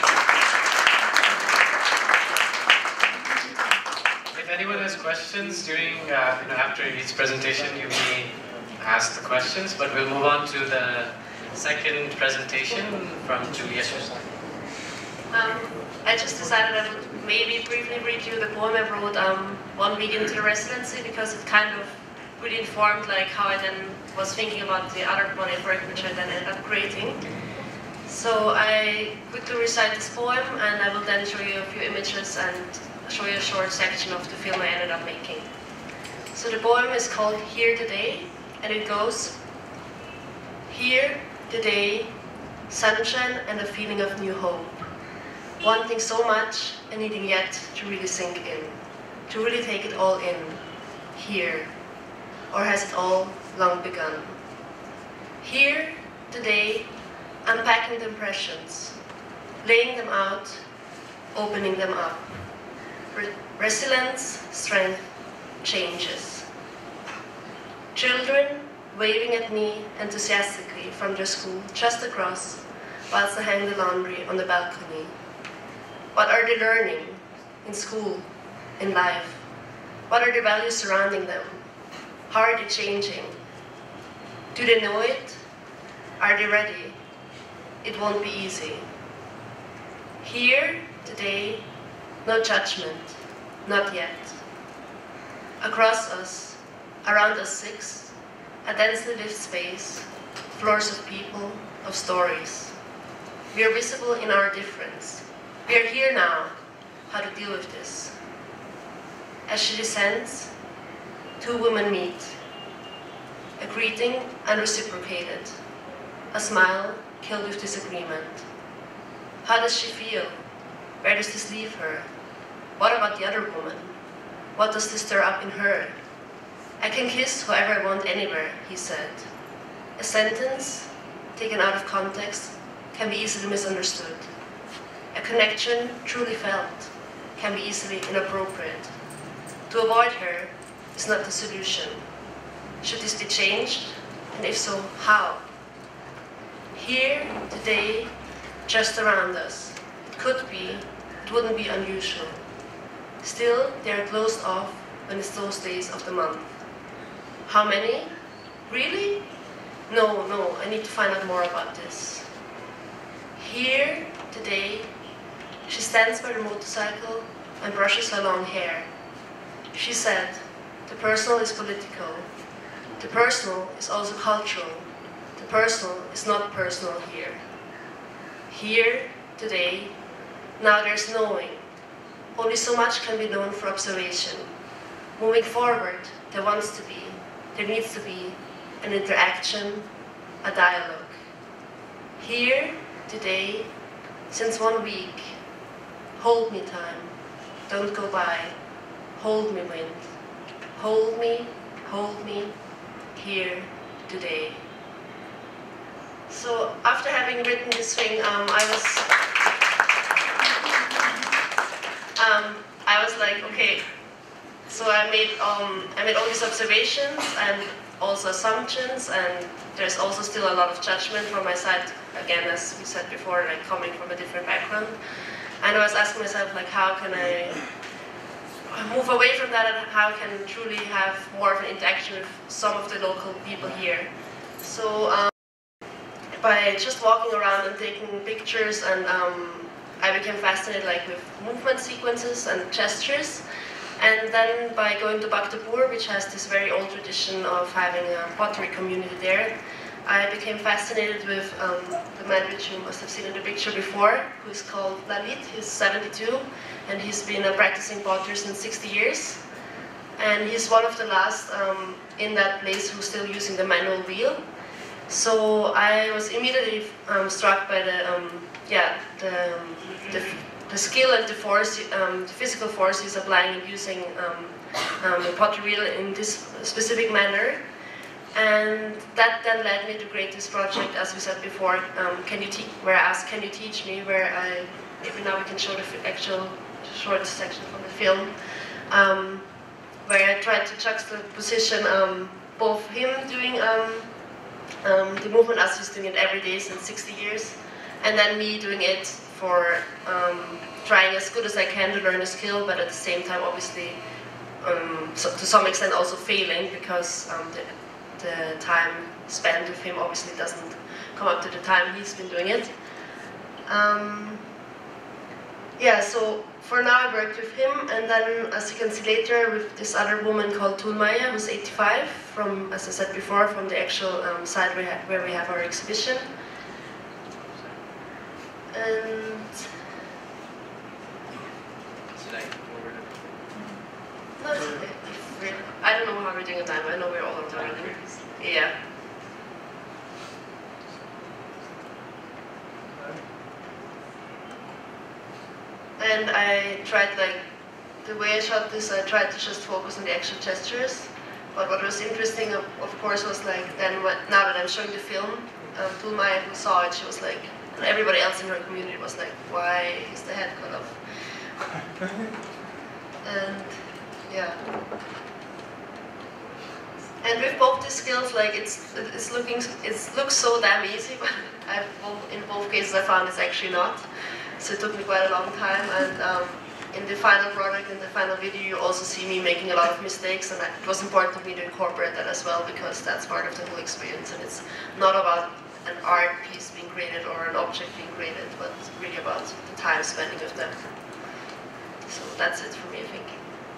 If anyone has questions during, uh, you know, after each presentation, you may ask the questions, but we'll move on to the second presentation from Julia. Um, I just decided I would maybe briefly read you the poem I wrote um, one week into the residency, because it kind of really informed like how I then was thinking about the other body of work which I then ended up creating. So I quickly recite this poem, and I will then show you a few images and show you a short section of the film I ended up making. So the poem is called Here Today, and it goes: Here today, sunshine and a feeling of new hope. Wanting so much and needing yet to really sink in, to really take it all in. Here. Or has it all long begun? Here, today, unpacking the impressions, laying them out, opening them up. Re resilience, strength, changes. Children waving at me enthusiastically from their school just across, whilst I hang the laundry on the balcony. What are they learning in school, in life? What are the values surrounding them? How are they changing? Do they know it? Are they ready? It won't be easy. Here, today, no judgment, not yet. Across us, around us six, a densely lived space, floors of people, of stories. We are visible in our difference. We are here now, how to deal with this. As she descends, two women meet. A greeting unreciprocated. A smile killed with disagreement. How does she feel? Where does this leave her? What about the other woman? What does this stir up in her? I can kiss whoever I want anywhere, he said. A sentence, taken out of context, can be easily misunderstood. A connection, truly felt, can be easily inappropriate. To avoid her is not the solution. Should this be changed? And if so, how? Here, today, just around us. It could be, it wouldn't be unusual. Still, they are closed off when it's those days of the month. How many? Really? No, no, I need to find out more about this. Here, today, she stands by her motorcycle and brushes her long hair. She said, the personal is political. The personal is also cultural. The personal is not personal here. Here, today, now there's knowing. Only so much can be known for observation. Moving forward, there wants to be, there needs to be an interaction, a dialogue. Here, today, since one week, hold me time, don't go by, hold me wind, hold me, hold me, here, today. So after having written this thing, um, I was, um, I was like, okay. So I made, um, I made all these observations and also assumptions, and there's also still a lot of judgment from my side. Again, as we said before, like coming from a different background. And I was asking myself, like, how can I move away from that, and how can I truly have more of an interaction with some of the local people here? So um, by just walking around and taking pictures, and um, I became fascinated, like, with movement sequences and gestures. And then by going to Bhaktapur, which has this very old tradition of having a pottery community there, I became fascinated with um, the man which you must have seen in the picture before, who is called Lalit. He's seventy-two, and he's been a practicing potter since sixty years. And he's one of the last um, in that place who's still using the manual wheel. So I was immediately um, struck by the, um, yeah, the, the the skill and the force, um, the physical force he's applying and using um, um, the pottery wheel in this specific manner. And that then led me to create this project, as we said before, um, can you teach, where I asked, can you teach me, where I, maybe now we can show the actual short section from the film, um, where I tried to juxtaposition um, both him doing um, um, the movement as he's doing it every day since sixty years, and then me doing it for um, trying as good as I can to learn a skill, but at the same time, obviously, um, so to some extent also failing, because um, the, the time spent with him obviously doesn't come up to the time he's been doing it. Um, yeah, so for now I worked with him, and then as you can see later with this other woman called Tulmaya, who's eighty-five, from, as I said before, from the actual um, side where, where we have our exhibition. And no, it's okay. I don't know how we're doing a time. I know we're all on time. Yeah. And I tried, like, the way I shot this, I tried to just focus on the actual gestures. But what was interesting, of, of course, was like, then when, now that I'm showing the film, um, Tulmaya, who saw it, she was like, and everybody else in her community was like, why is the head cut off? And yeah. And with both these skills, like it's it's looking it looks so damn easy, but I've, in both cases I found it's actually not. So it took me quite a long time. And um, in the final product, in the final video, you also see me making a lot of mistakes, and it was important for me to incorporate that as well, because that's part of the whole experience. And it's not about an art piece being created or an object being created, but really about the time spending with them. So that's it for me, I think.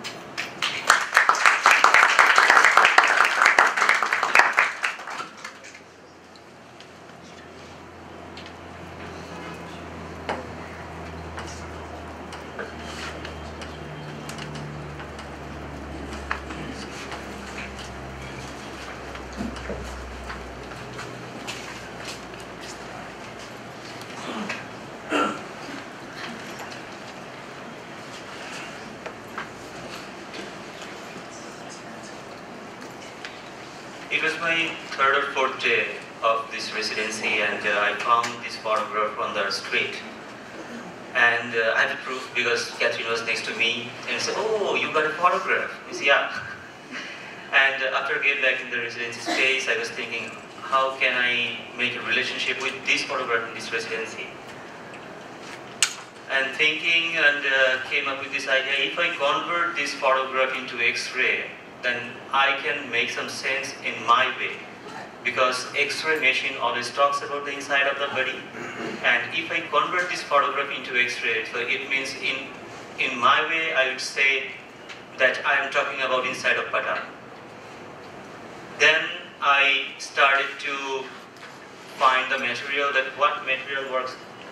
It was my third or fourth day of this residency, and uh, I found this photograph on the street. And uh, I had proof because Catherine was next to me and said, "Oh, you got a photograph?" I said, "Yeah." And uh, after getting back in the residency space, I was thinking, how can I make a relationship with this photograph in this residency? And thinking, and uh, came up with this idea, if I convert this photograph into X-ray, then I can make some sense in my way. Because X-ray machine always talks about the inside of the body. And if I convert this photograph into X-ray, so it means in in my way, I would say that I am talking about inside of Patan. Then I started to find the material, that what material works,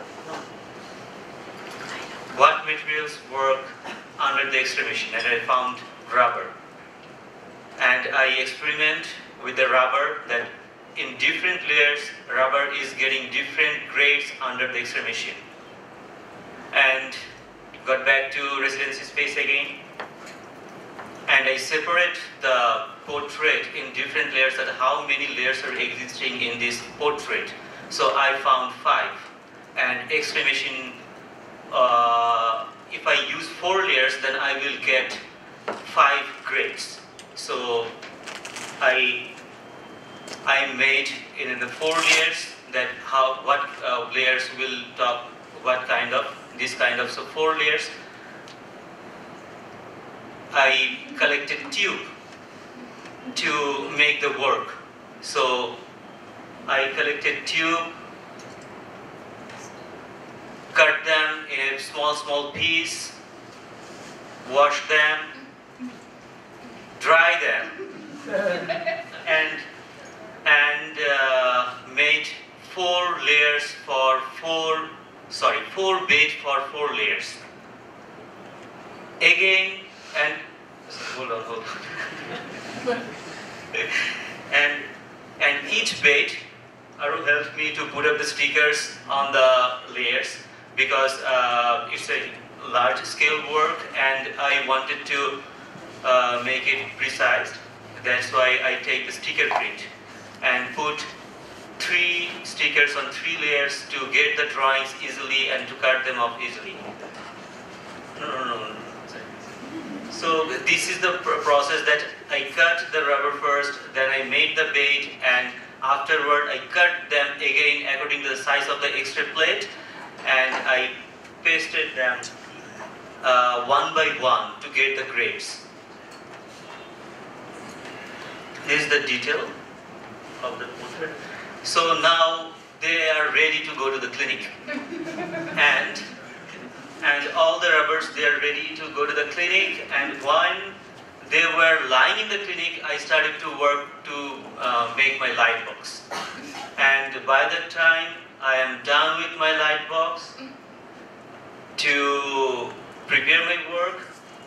what materials work under the X-ray machine, and I found rubber. And I experiment with the rubber, that in different layers, rubber is getting different grades under the X-ray machine. And got back to residency space again, and I separate the portrait in different layers, that how many layers are existing in this portrait. So I found five, and X-ray machine, uh, if I use four layers, then I will get five grades. So I I made in the four layers, that how what uh, layers will talk what kind of this kind of so four layers. I collected tube to make the work. So I collected tube, cut them in a small small piece, wash them, dry them, and and uh, made four layers for four sorry four bed for four layers. Again, and hold on, hold on. and and each bed, Aru helped me to put up the stickers on the layers, because uh, it's a large scale work and I wanted to uh, make it precise. That's why I take the sticker print and put three stickers on three layers to get the drawings easily and to cut them off easily. No, no, no, no. So this is the pr process, that I cut the rubber first, then I made the bait, and afterward I cut them again according to the size of the X-ray plate, and I pasted them uh, one by one to get the grades. This is the detail of the portrait. So now they are ready to go to the clinic, and and all the rubbers, they are ready to go to the clinic. And when they were lying in the clinic, I started to work to uh, make my light box. And by the time I am done with my light box, to prepare my work,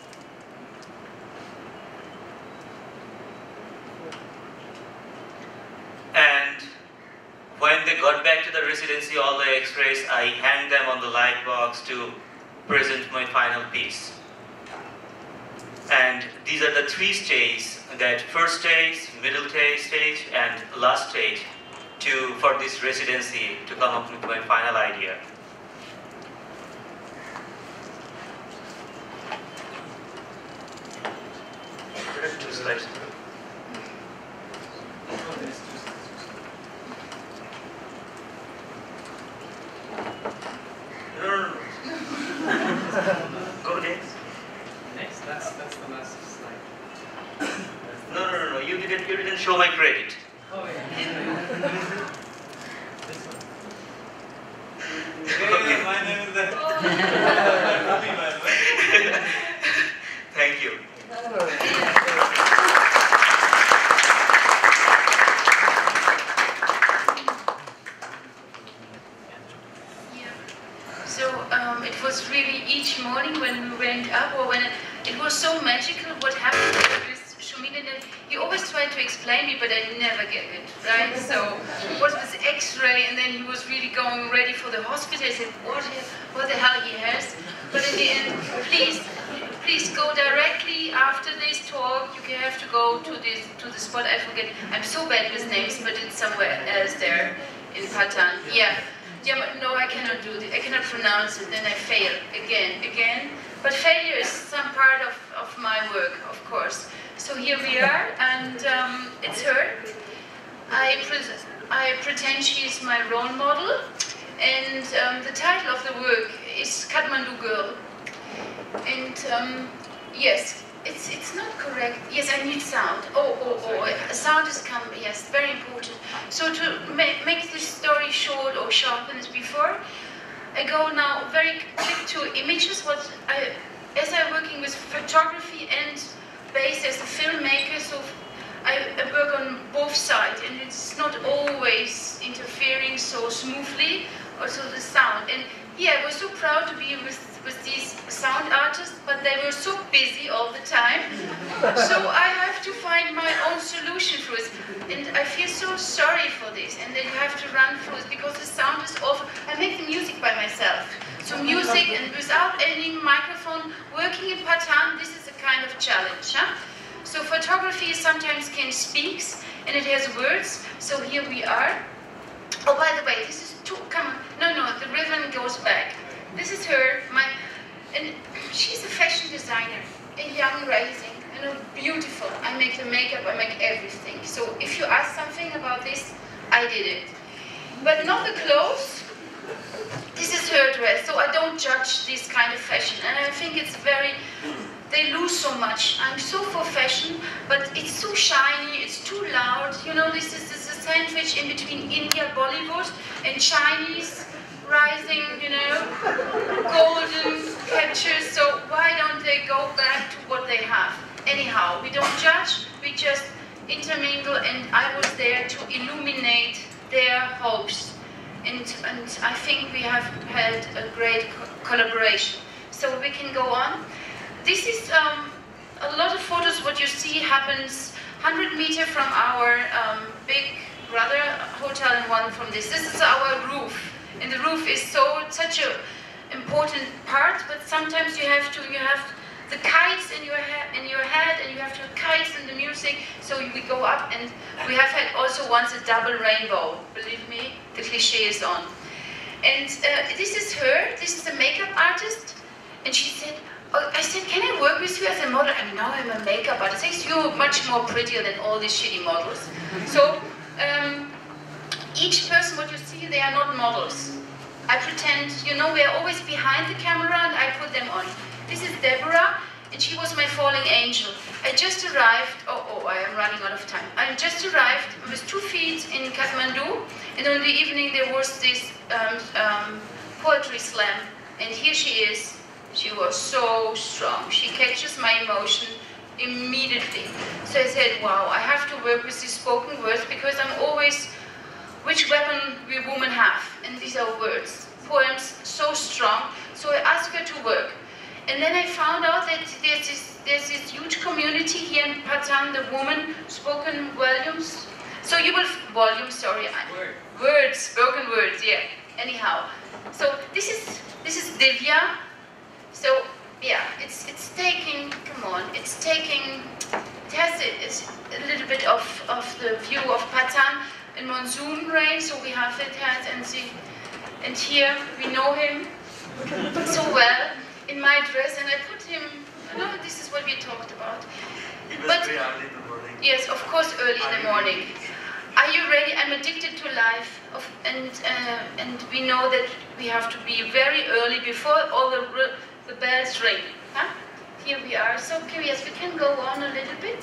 and when they got back to the residency, all the X-rays, I hang them on the light box to present my final piece. And these are the three stages, that first stage, middle stage, and last stage, to for this residency to come up with my final idea. Two slides. No, no, no. Go next. Next, that's that's the last slide. No, no, no, no. You didn't. You didn't show my credit. Oh yeah. This one. Okay. My name is there. Thank you. So um, it was really each morning when we went up, or when it, it was so magical what happened with Shumilin. He always tried to explain me, but I never get it, right? So what was X-ray, and then he was really going ready for the hospital. I said, what, what the hell he has? But in the end, please, please go directly after this talk. You have to go to this to the spot. I forget. I'm so bad with names, but it's somewhere else there in Patan. Yeah. Yeah, but no, I cannot do it. I cannot pronounce it. Then I fail again, again. But failure is some part of, of my work, of course. So here we are, and um, it's her. I, pre I pretend she is my role model, and um, the title of the work is Kathmandu Girl. And um, yes, it's it's not correct. Yes, I need sound. Oh, oh, oh, sound is coming. Yes, very important. So to make, make this story short or sharpen as before, I go now very quick to images. What I as I'm working with photography and based as a filmmaker, so I, I work on both sides, and it's not always interfering so smoothly. Also the sound, and yeah, I was so proud to be with, with these sound artists, but they were so busy all the time. So I have to find my own solution for it. And I feel so sorry for this, and then you have to run through it, because the sound is awful. I make the music by myself. So music, and without any microphone, working in Patan, this is a kind of challenge. Huh? So photography sometimes can speak, and it has words. So here we are. Oh, by the way, this is too, come on. No, no, the ribbon goes back. This is her, my, and she's a fashion designer, a young rising, and a beautiful. I make the makeup, I make everything. So if you ask something about this, I did it. But not the clothes. This is her dress, so I don't judge this kind of fashion. And I think it's very, they lose so much. I'm so for fashion, but it's so shiny, it's too loud. You know, this is, this is a sandwich in between India, Bollywood, and Chinese rising, you know, golden captures. So why don't they go back to what they have? Anyhow, we don't judge, we just intermingle, and I was there to illuminate their hopes. And, and I think we have had a great co collaboration. So we can go on. This is um, a lot of photos. What you see happens one hundred meters from our um, big brother hotel, and one from this. This is our roof, and the roof is so such a important part. But sometimes you have to you have the kites in your head, in your head, and you have to kites in the music. So we go up, and we have had also once a double rainbow. Believe me, the cliche is on. And uh, this is her. This is a makeup artist, and she said. Oh, I said, can I work with you as a model? And now I'm a makeup artist. I said, you're much more prettier than all these shitty models. So um, each person, what you see, they are not models. I pretend, you know, we are always behind the camera, and I put them on. This is Deborah, and she was my falling angel. I just arrived, oh, oh, I am running out of time. I just arrived with two feet in Kathmandu, and in the evening there was this um, um, poetry slam, and here she is. She was so strong. She catches my emotion immediately. So I said, wow, I have to work with these spoken words, because I'm always, which weapon we women have? And these are words, poems, so strong. So I asked her to work. And then I found out that there's this, there's this huge community here in Patan, the woman spoken volumes. So you will, volumes, sorry. Word. Words, spoken words, yeah. Anyhow. So this is, this is Divya. So yeah, it's it's taking, come on, it's taking, it has a, it's a little bit of, of the view of Patan in monsoon rain, so we have it, has, and see, and here we know him so well in my dress, and I put him, you know, this is what we talked about. It was but, very early in the morning. Yes, of course, early in the morning. Are you ready? I'm addicted to life, of, and uh, and we know that we have to be very early before all the the bells ring. Huh? Here we are. So curious. We can go on a little bit.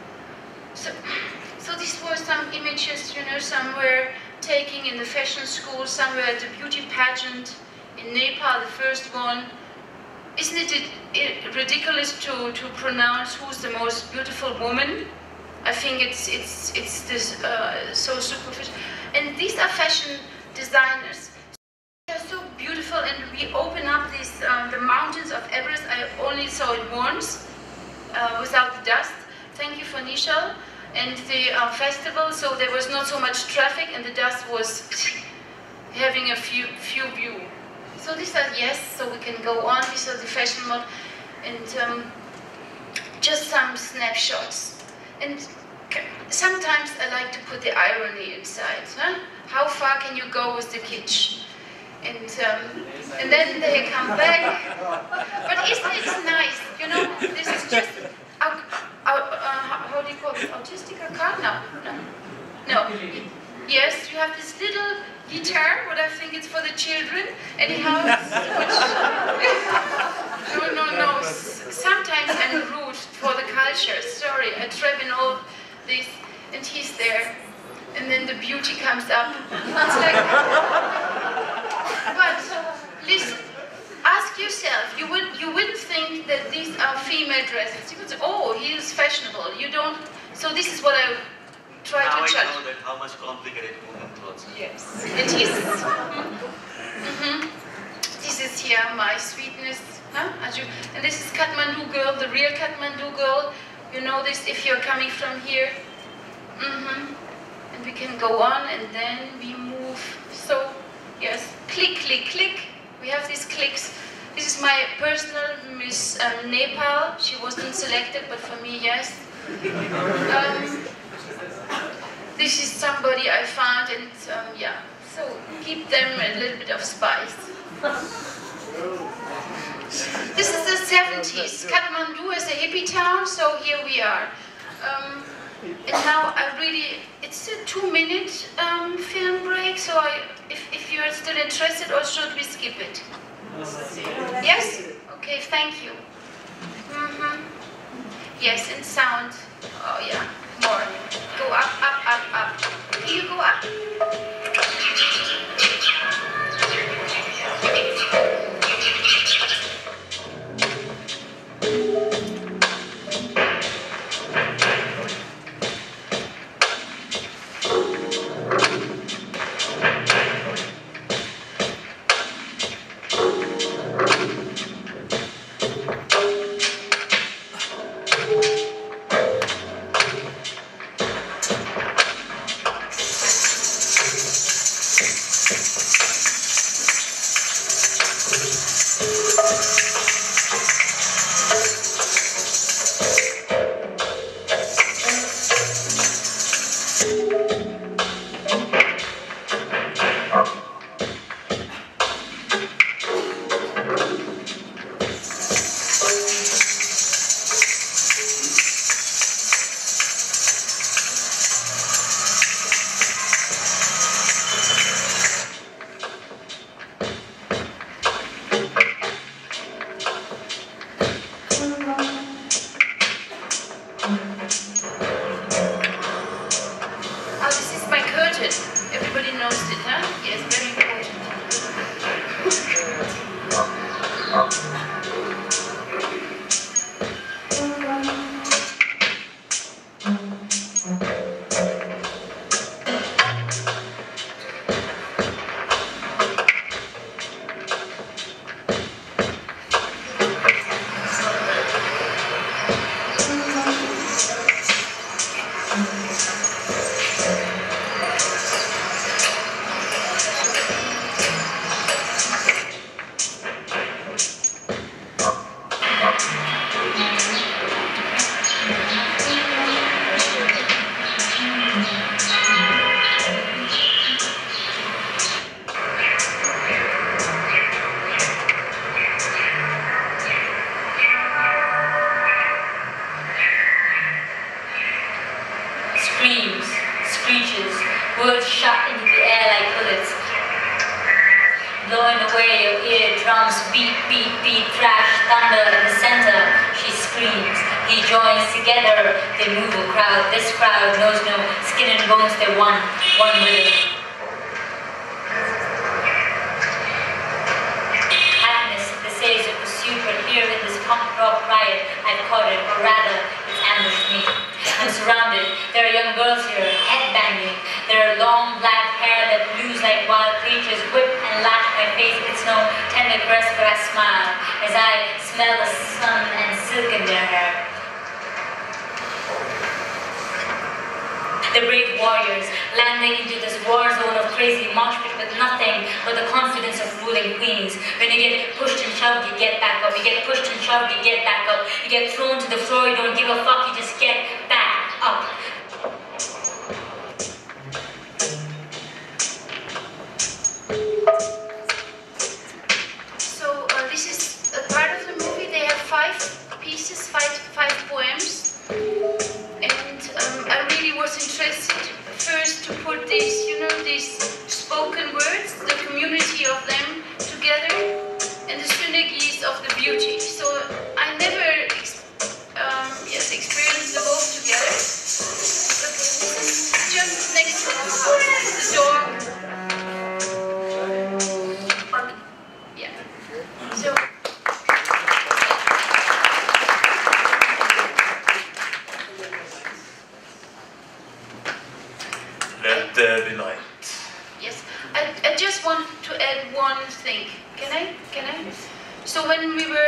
So, so these were some images, you know, somewhere taking in the fashion school, somewhere at the beauty pageant in Nepal, the first one. Isn't it, it ridiculous to to pronounce who's the most beautiful woman? I think it's it's it's this uh, so superficial. And these are fashion designers. They're so beautiful, and we open up these uh, the mountains of Everest. I only saw it once uh, without the dust. Thank you for Nishal and the uh, festival. So there was not so much traffic, and the dust was having a few few view. So these are yes. So we can go on. These are the fashion mod, and um, just some snapshots. And sometimes I like to put the irony inside. Huh? How far can you go with the kitsch? And um, and then they come back. But isn't it nice? You know, this is just uh, uh, how do you call it? Autistic or car? No, no, no. Yes, you have this little guitar. What I think it's for the children. Anyhow, no, no, no. Sometimes I'm rude for the culture. Sorry, I trap in all this, and he's there, and then the beauty comes up. It's like, but listen, ask yourself. yourself, you would you wouldn't think that these are female dresses. You would say, oh, he is fashionable. You don't. So this is what I try now to I judge. know that how much complicated women clothes are. Yes, it is. Mm-hmm. This is here my sweetness. Huh? And this is Kathmandu girl, the real Kathmandu girl. You know this if you're coming from here. Mm-hmm. And we can go on and then we move. So, yes, click, click, click. We have these clicks. This is my personal Miss um, Nepal. She wasn't selected, but for me, yes. Um, this is somebody I found, and um, yeah. So keep them a little bit of spice. This is the seventies. Kathmandu is a hippie town, so here we are. Um, and now I really, it's a two-minute um, film break, so I, if, if you're still interested, or should we skip it? Yes? Okay, thank you. Mm-hmm. Yes, and sound. Oh yeah, more. Go up, up, up, up. Can you go up?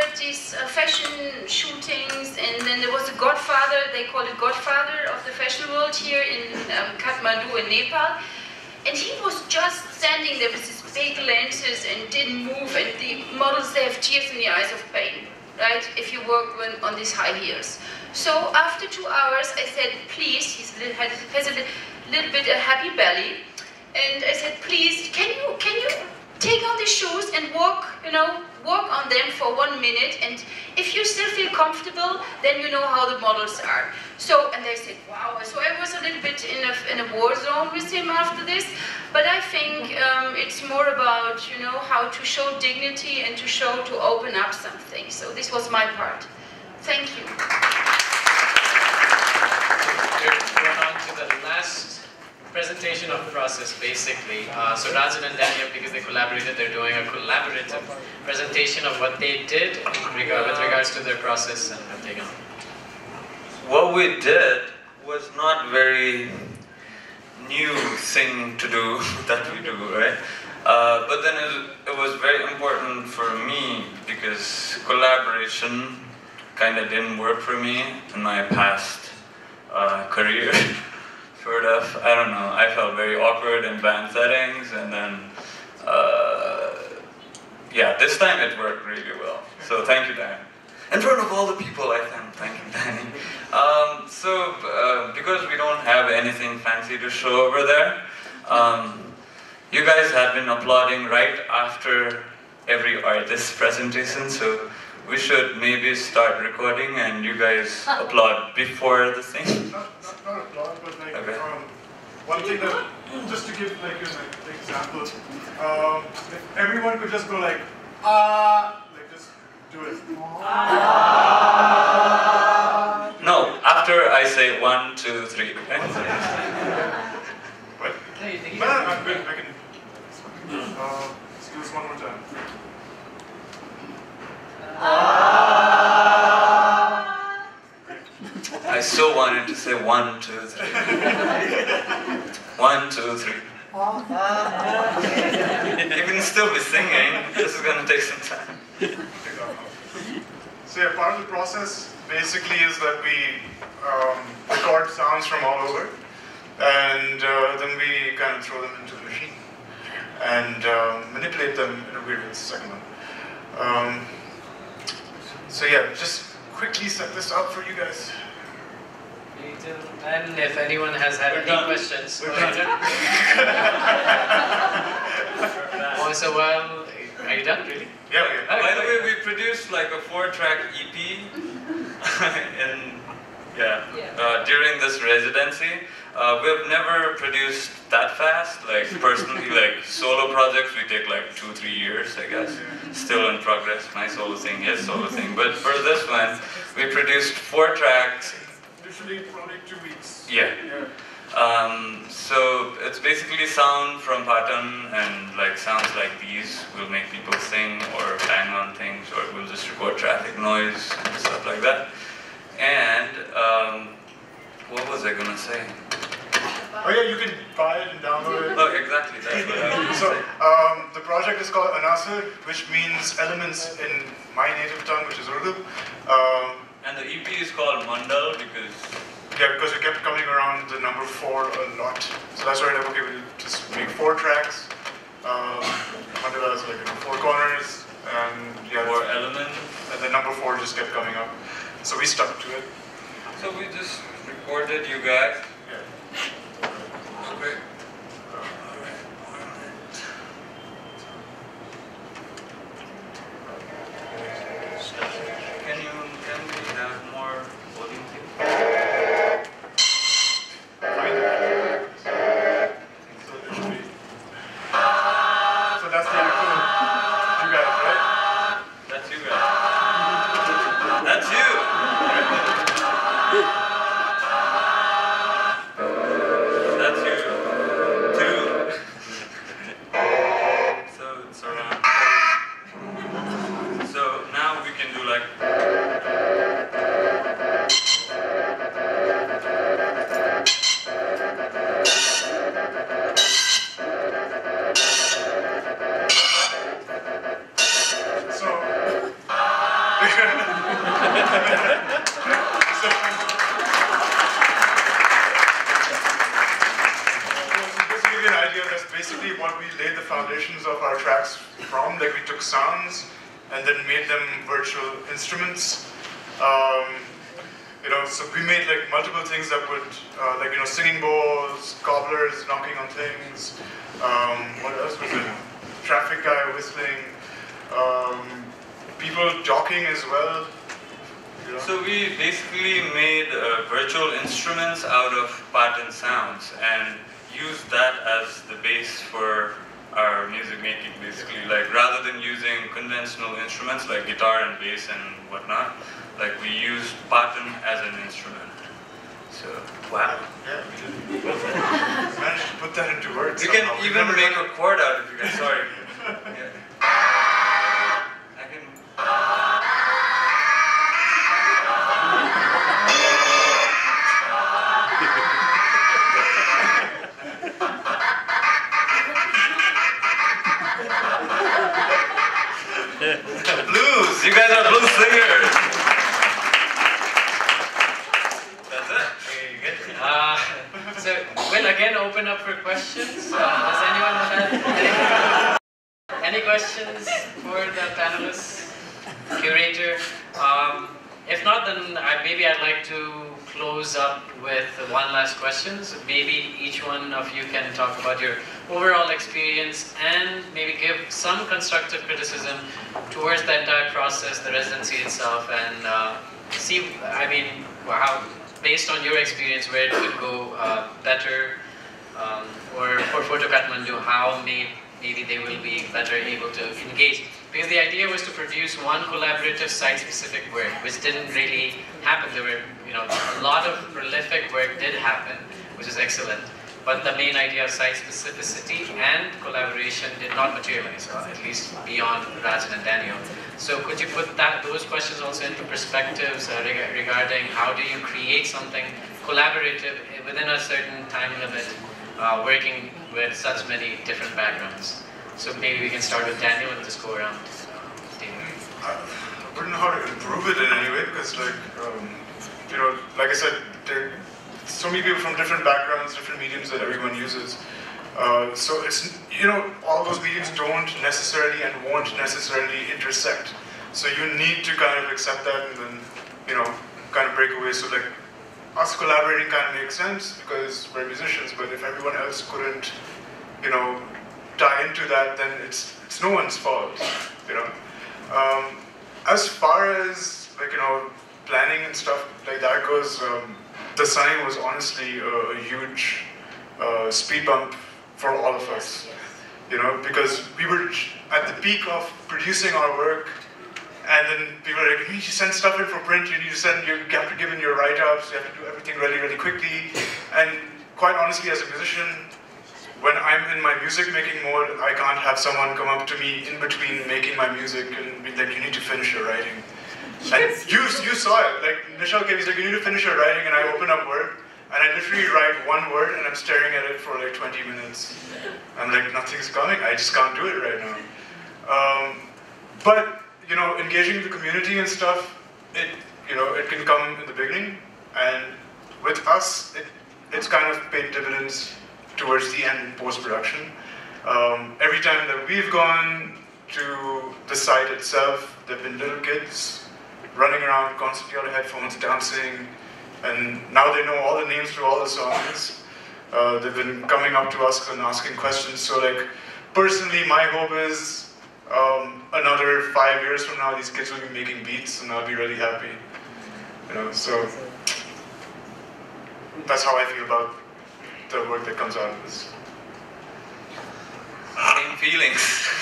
were these uh, fashion shootings, and then there was a godfather, they call it godfather of the fashion world here in um, Kathmandu in Nepal. And he was just standing there with his big lenses and didn't move, and the models, they have tears in the eyes of pain, right, if you work when, on these high heels. So after two hours, I said, please, he has a little bit a happy belly, and I said, please, can you, can you take on the shoes and walk, you know, walk on them for one minute, and if you still feel comfortable, then you know how the models are. So, and they said, wow, so I was a little bit in a, in a war zone with him after this, but I think um, it's more about, you know, how to show dignity and to show, to open up something. So this was my part. Thank you. We're going on to the last presentation of the process, basically. Uh, so Rajan and Daniel, because they collaborated, they're doing a collaborative presentation of what they did in regard, with regards to their process and have taken on. What we did was not very new thing to do that we do, right? Uh, but then it, it was very important for me because collaboration kind of didn't work for me in my past uh, career. Sort of, I don't know, I felt very awkward in band settings, and then, uh, yeah, this time it worked really well. So thank you, Danny. In front of all the people, I am thanking Danny. Um, so, uh, because we don't have anything fancy to show over there, um, you guys have been applauding right after every artist presentation, so we should maybe start recording and you guys applaud before the thing. Not, not, not applaud, but like, Okay. um, one thing that, just to give like an example, um, if everyone could just go like, ah, like just do it. No, after I say one, two, three. Okay? But, but I'm good, I can, uh, let's do this one more time. I so wanted to say one, two, three. One, two, three. You can still be singing, this is going to take some time. So yeah, part of the process basically is that we um, record sounds from all over, and uh, then we kind of throw them into the machine and um, manipulate them in a weird way. It's the second one. Um, so yeah, just quickly set this up for you guys. And if anyone has had We're any done. questions. We're done. Also, well, are you done, really? Yeah, yeah. By the way, we produced like a four-track E P in, yeah, uh, during this residency. Uh, we've never produced that fast. Like personally, like solo projects, we take like two, three years, I guess. Still in progress. My solo thing, his solo thing. But for this one, we produced four tracks. Literally probably two weeks. Yeah. Um, so it's basically sound from Patan, and like sounds like these will make people sing or bang on things, or we'll just record traffic noise and stuff like that. And um, what was I gonna say? Oh yeah, you can buy it and download it. Oh, exactly. That's what I was So gonna say. um, the project is called Anasir, which means elements in my native tongue, which is Urdu. Um, And the E P is called Mandal because Yeah, because we kept coming around the number four a lot. So that's why I like, okay, we'll just make four tracks. Um, Mandala is like, you know, four corners, and yeah, four elements. and the number four just kept coming up. So we stuck to it. So we just recorded you guys. Yeah. Okay. Can you can we have more voting please? Fine. So it should be. So that's the actual you guys, right? That's you guys. That's you. That's you. Two. So it's around. So now we can do like. So so, just to give you an idea, that's basically what we laid the foundations of our tracks from. Like we took sounds and then made them virtual instruments. Um, you know, so we made like multiple things that would, uh, like you know, singing bowls, cobblers knocking on things. Um, what else was it? Traffic guy whistling. Um, people talking as well. You know? So we basically made uh, virtual instruments out of pattern sounds and used that as the base for our music making, basically. Like rather than using conventional instruments like guitar and bass and whatnot, like we used pattern as an instrument. So wow. Yeah, we did. Managed to put that into words. You can somehow. even We've make never a chord out if you can. Sorry. Yeah. I can. Blues! You guys are blues singers! That's it. Okay, good. Uh, so we'll again open up for questions. Uh, does anyone have any, any questions for the panelists, curator? Um, if not, then I, maybe I'd like to close up with one last question. So maybe each one of you can talk about your overall experience and maybe give some constructive criticism towards the entire process, the residency itself, and uh, see, I mean, how, based on your experience, where it could go uh, better, um, or for Photo Kathmandu, how may, maybe they will be better able to engage. Because the idea was to produce one collaborative site-specific work, which didn't really happen. There were, you know, a lot of prolific work did happen, which is excellent. But the main idea of site specificity and collaboration did not materialize, uh, at least beyond Rajan and Daniel. So could you put that those questions also into perspectives uh, reg regarding how do you create something collaborative within a certain time limit, uh, working with such many different backgrounds? So maybe we can start with Daniel and just go around. I wouldn't know how to improve it in any way because, like, um, you know, like I said, there are so many people from different backgrounds, different mediums that everyone uses. Uh, so it's, you know, all those mediums don't necessarily and won't necessarily intersect. So you need to kind of accept that and then, you know, kind of break away. So like, us collaborating kind of makes sense because we're musicians, but if everyone else couldn't, you know, tie into that, then it's it's no one's fault, you know. Um, as far as like you know planning and stuff like that goes, um, the signing was honestly a, a huge uh, speed bump for all of us, you know, because we were at the peak of producing our work, and then people were like, you need to send stuff in for print, you need to send, you have to give in your write-ups, you have to do everything really, really quickly, and quite honestly, as a musician, when I'm in my music making mode, I can't have someone come up to me in between making my music and be like, you need to finish your writing. And you, you saw it, like Nishal came, he's like, you need to finish your writing, and I open up Word, and I literally write one word, and I'm staring at it for like twenty minutes. I'm like, nothing's coming, I just can't do it right now. Um, but, you know, engaging the community and stuff, it, you know, it can come in the beginning, and with us, it, it's kind of paid dividends towards the end in post-production. Um, every time that we've gone to the site itself, there have been little kids running around constantly on headphones, dancing, and now they know all the names to all the songs. Uh, they've been coming up to us and asking questions. So like, personally, my hope is um, another five years from now, these kids will be making beats and I'll be really happy. You know, so that's how I feel about the work that comes out of this. Same feelings.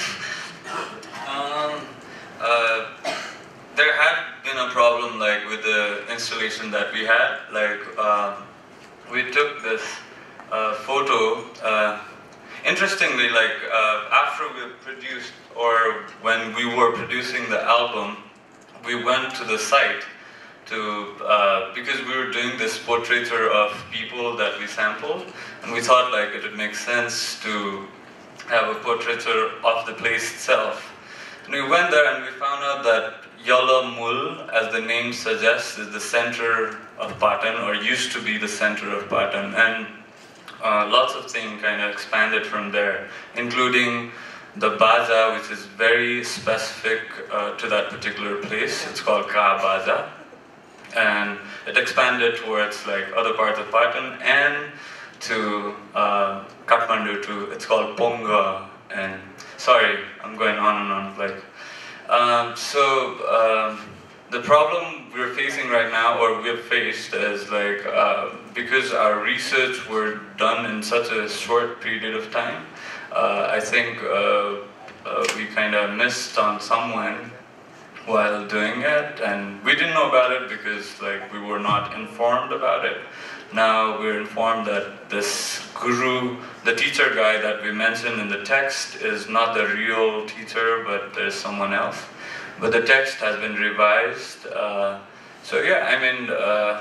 um, uh, there had been a problem like with the installation that we had. Like um, we took this uh, photo. Uh, interestingly, like uh, after we produced, or when we were producing the album, we went to the site to, uh, because we were doing this portraiture of people that we sampled, and we thought like it would make sense to have a portraiture of the place itself. And we went there and we found out that Yola-Mul, as the name suggests, is the center of Patan, or used to be the center of Patan, and uh, lots of things kind of expanded from there, including the Baza, which is very specific uh, to that particular place. It's called Ka Baza, and it expanded towards like other parts of Patan and to uh, Kathmandu too. It's called Ponga, and sorry, I'm going on and on. Like, um, so um, the problem we're facing right now, or we've faced, is like uh, because our research were done in such a short period of time. Uh, I think uh, uh, we kind of missed on someone while doing it, and we didn't know about it because like we were not informed about it. Now we're informed that this guru, the teacher guy that we mentioned in the text, is not the real teacher, but there's someone else. But the text has been revised. Uh, so yeah, I mean, uh,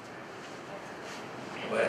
what?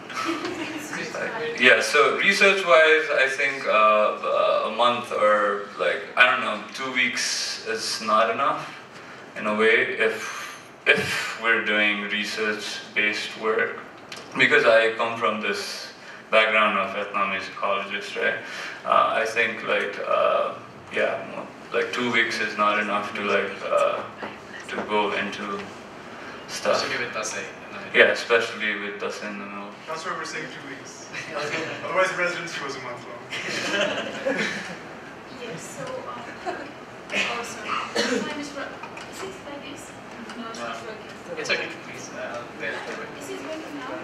Yeah, so research-wise, I think uh, a month or like, I don't know, two weeks is not enough in a way if, if we're doing research-based work. Because I come from this background of ethnomusicologist, right? Uh, I think like, uh, yeah, like two weeks is not enough to like, uh, to go into stuff. Especially with Dase. Yeah, especially with Dase in the middle. That's why we're saying two weeks. Otherwise, the residency was a month long. Yes, so, um, oh, sorry. Time is ru- Is it like this? No, it's not working. It's okay, please. Uh, there. Is it working now?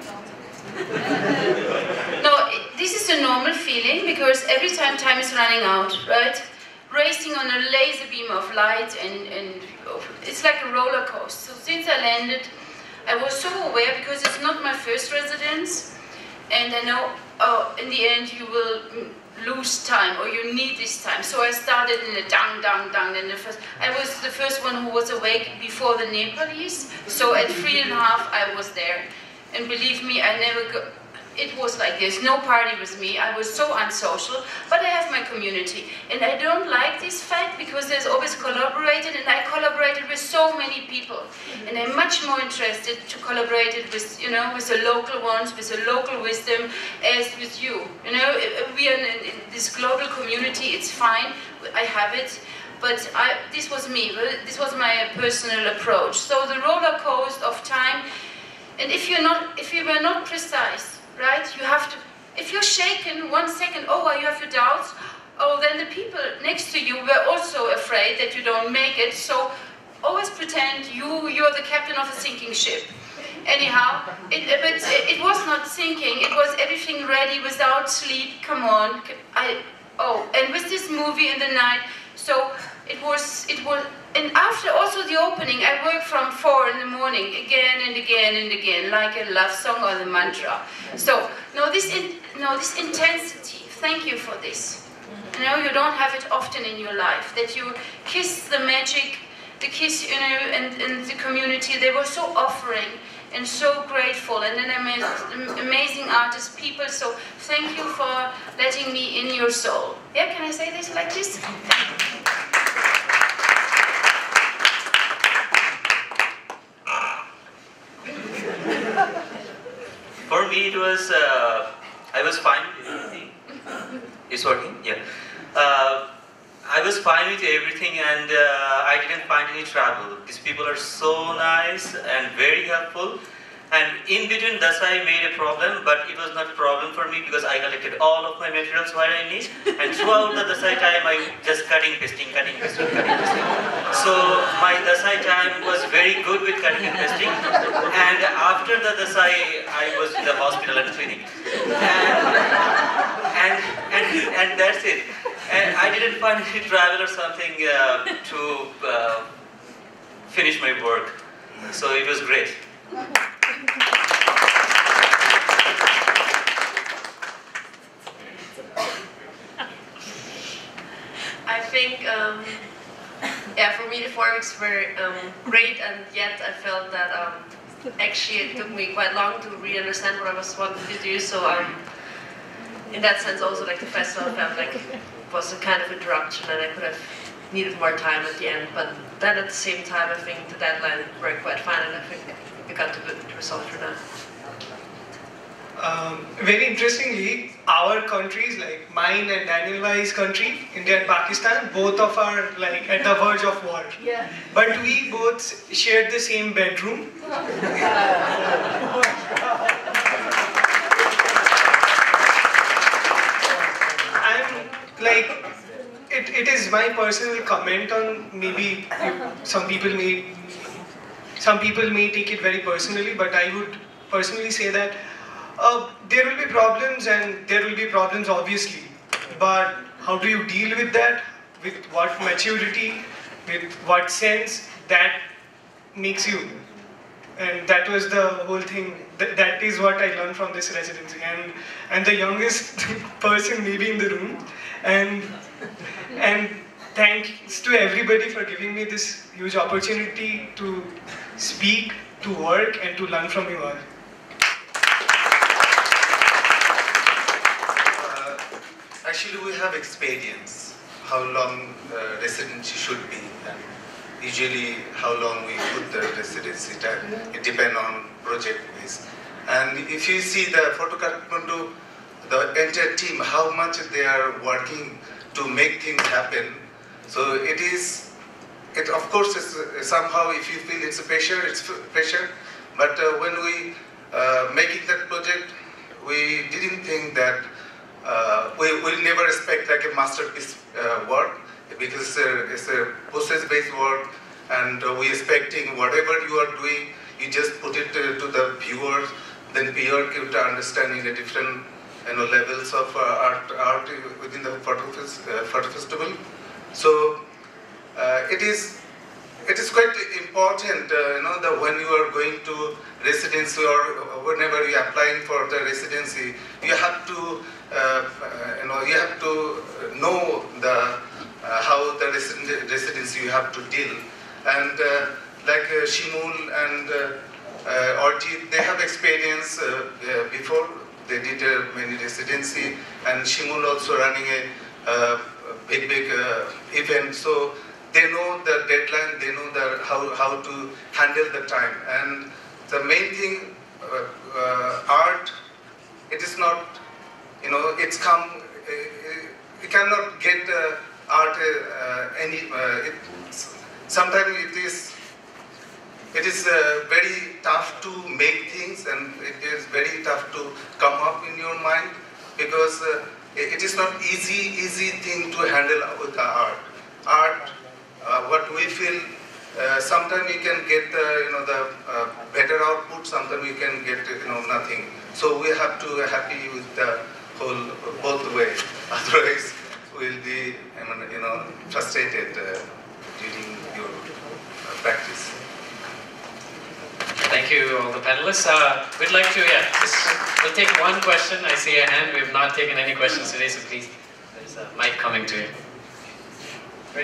No, it, this is a normal feeling because every time time is running out, right? Racing on a laser beam of light, and, and it's like a roller coaster. So since I landed, I was so aware because it's not my first residence, and I know, oh, in the end you will lose time, or you need this time. So I started in a dang, dang, dang, and the first, I was the first one who was awake before the Nepalese, so at three and a half I was there. And believe me, I never go, it was like this, no party with me, I was so unsocial, but I have my community. And I don't like this fact because there's always collaborated, and I collaborated with so many people. And I'm much more interested to collaborate it with, you know, with the local ones, with the local wisdom, as with you. You know, we are in, in this global community, it's fine, I have it. But I, this was me, this was my personal approach. So the roller coaster of time, and if you're not, if you were not precise, right, you have to, if you're shaken one second, oh, you have your doubts, oh, then the people next to you were also afraid that you don't make it, so always pretend you, you're the captain of a sinking ship. Anyhow, it, but it was not sinking, it was everything ready without sleep, come on, I, oh, and with this movie in the night, so it was, it was, and after also the opening, I worked from four in the morning, again and again and again, like a love song or the mantra. So, no, this, in, no, this intensity, thank you for this. You know, you don't have it often in your life, that you kiss the magic, the kiss, you know, and, and the community, they were so offering and so grateful, and then I met amazing artists, people, so thank you for letting me in your soul. Yeah, can I say this like this? For me, it was, uh, I was fine with everything. It's working? Yeah. Uh, I was fine with everything, and uh, I didn't find any trouble. These people are so nice and very helpful. And in between, Dasai made a problem, but it was not a problem for me because I collected all of my materials what I need. And throughout the Dasai time, I just cutting, pasting, cutting, pasting, cutting, pasting. So my Dasai time was very good with cutting and pasting. And after the Dasai, I was in the hospital and clinic. And, and, and, and that's it. And I didn't find any travel or something uh, to uh, finish my work. So it was great. I think, um, yeah, for me the four weeks were um, great, and yet I felt that um, actually it took me quite long to really understand what I was wanting to do. So um, in that sense, also like the festival felt like it was a kind of interruption, and I could have needed more time at the end. But then at the same time, I think the deadline worked quite fine, and I think we got a good result for that. Um, very interestingly, our countries, like mine and Daniel Bhai's country, India and Pakistan, both of are like at the verge of war. Yeah. But we both shared the same bedroom. And like, it, it is my personal comment on maybe you, some people may some people may take it very personally, but I would personally say that Uh, there will be problems, and there will be problems obviously, but how do you deal with that? With what maturity, with what sense, that makes you. And that was the whole thing. Th that is what I learned from this residency. And and the youngest person maybe in the room. And and thanks to everybody for giving me this huge opportunity to speak, to work, and to learn from you all. Actually, we have experience how long uh, residency should be, and usually how long we put the residency time. It depends on project base. And if you see the Photo Kathmandu, the entire team, how much they are working to make things happen. So it is, it of course is somehow, if you feel it's a pressure, it's pressure. But uh, when we uh, making that project, we didn't think that. Uh, we will never expect like a masterpiece uh, work, because it's a, it's a process-based work, and uh, we expecting whatever you are doing, you just put it uh, to the viewers, then viewer give the understanding the different you know levels of uh, art art within the photo, uh, photo festival. So uh, it is it is quite important, uh, you know, that when you are going to residency or whenever you are applying for the residency, you have to. Uh, you know, you have to know the uh, how the residency you have to deal, and uh, like uh, Shimul and uh, uh, Orti, they have experience uh, uh, before they did uh, many residency, and Shimul also running a uh, big big uh, event, so they know the deadline, they know the how how to handle the time, and the main thing, uh, uh, art, it is not. You know, it's come. Uh, you cannot get uh, art uh, any. Uh, it, sometimes it is. It is uh, very tough to make things, and it is very tough to come up in your mind, because uh, it is not easy, easy thing to handle with the art. Art, uh, what we feel. Uh, sometimes you can get the, you know, the uh, better output. Sometimes you can get, you know, nothing. So we have to be happy with the. Whole, both the way, otherwise we'll be, I mean, you know, frustrated uh, during your uh, practice. Thank you, all the panelists. Uh, we'd like to, yeah, just, we'll take one question. I see a hand. We have not taken any questions today, so please, there's a mic coming to you. Great.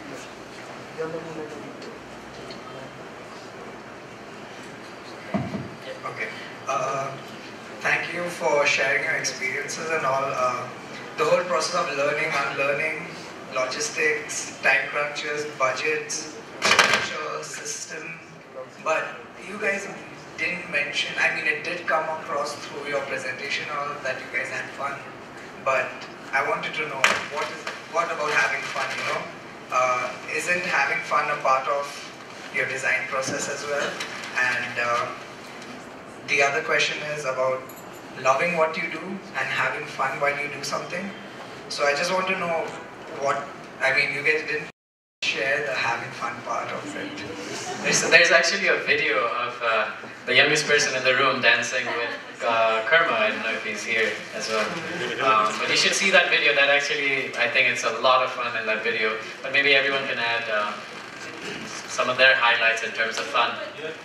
Okay. Uh, Thank you for sharing your experiences and all. Uh, the whole process of learning, unlearning, logistics, time crunches, budgets, structure, system. But you guys didn't mention, I mean, it did come across through your presentation all that you guys had fun. But I wanted to know, what is what about having fun, you know? Uh, isn't having fun a part of your design process as well? And uh, the other question is about loving what you do and having fun while you do something. So I just want to know what, I mean, you guys didn't share the having fun part of it. There's, there's actually a video of uh, the youngest person in the room dancing with uh, Karma. I don't know if he's here as well. Um, but you should see that video. That actually, I think it's a lot of fun in that video. But maybe everyone can add uh, some of their highlights in terms of fun.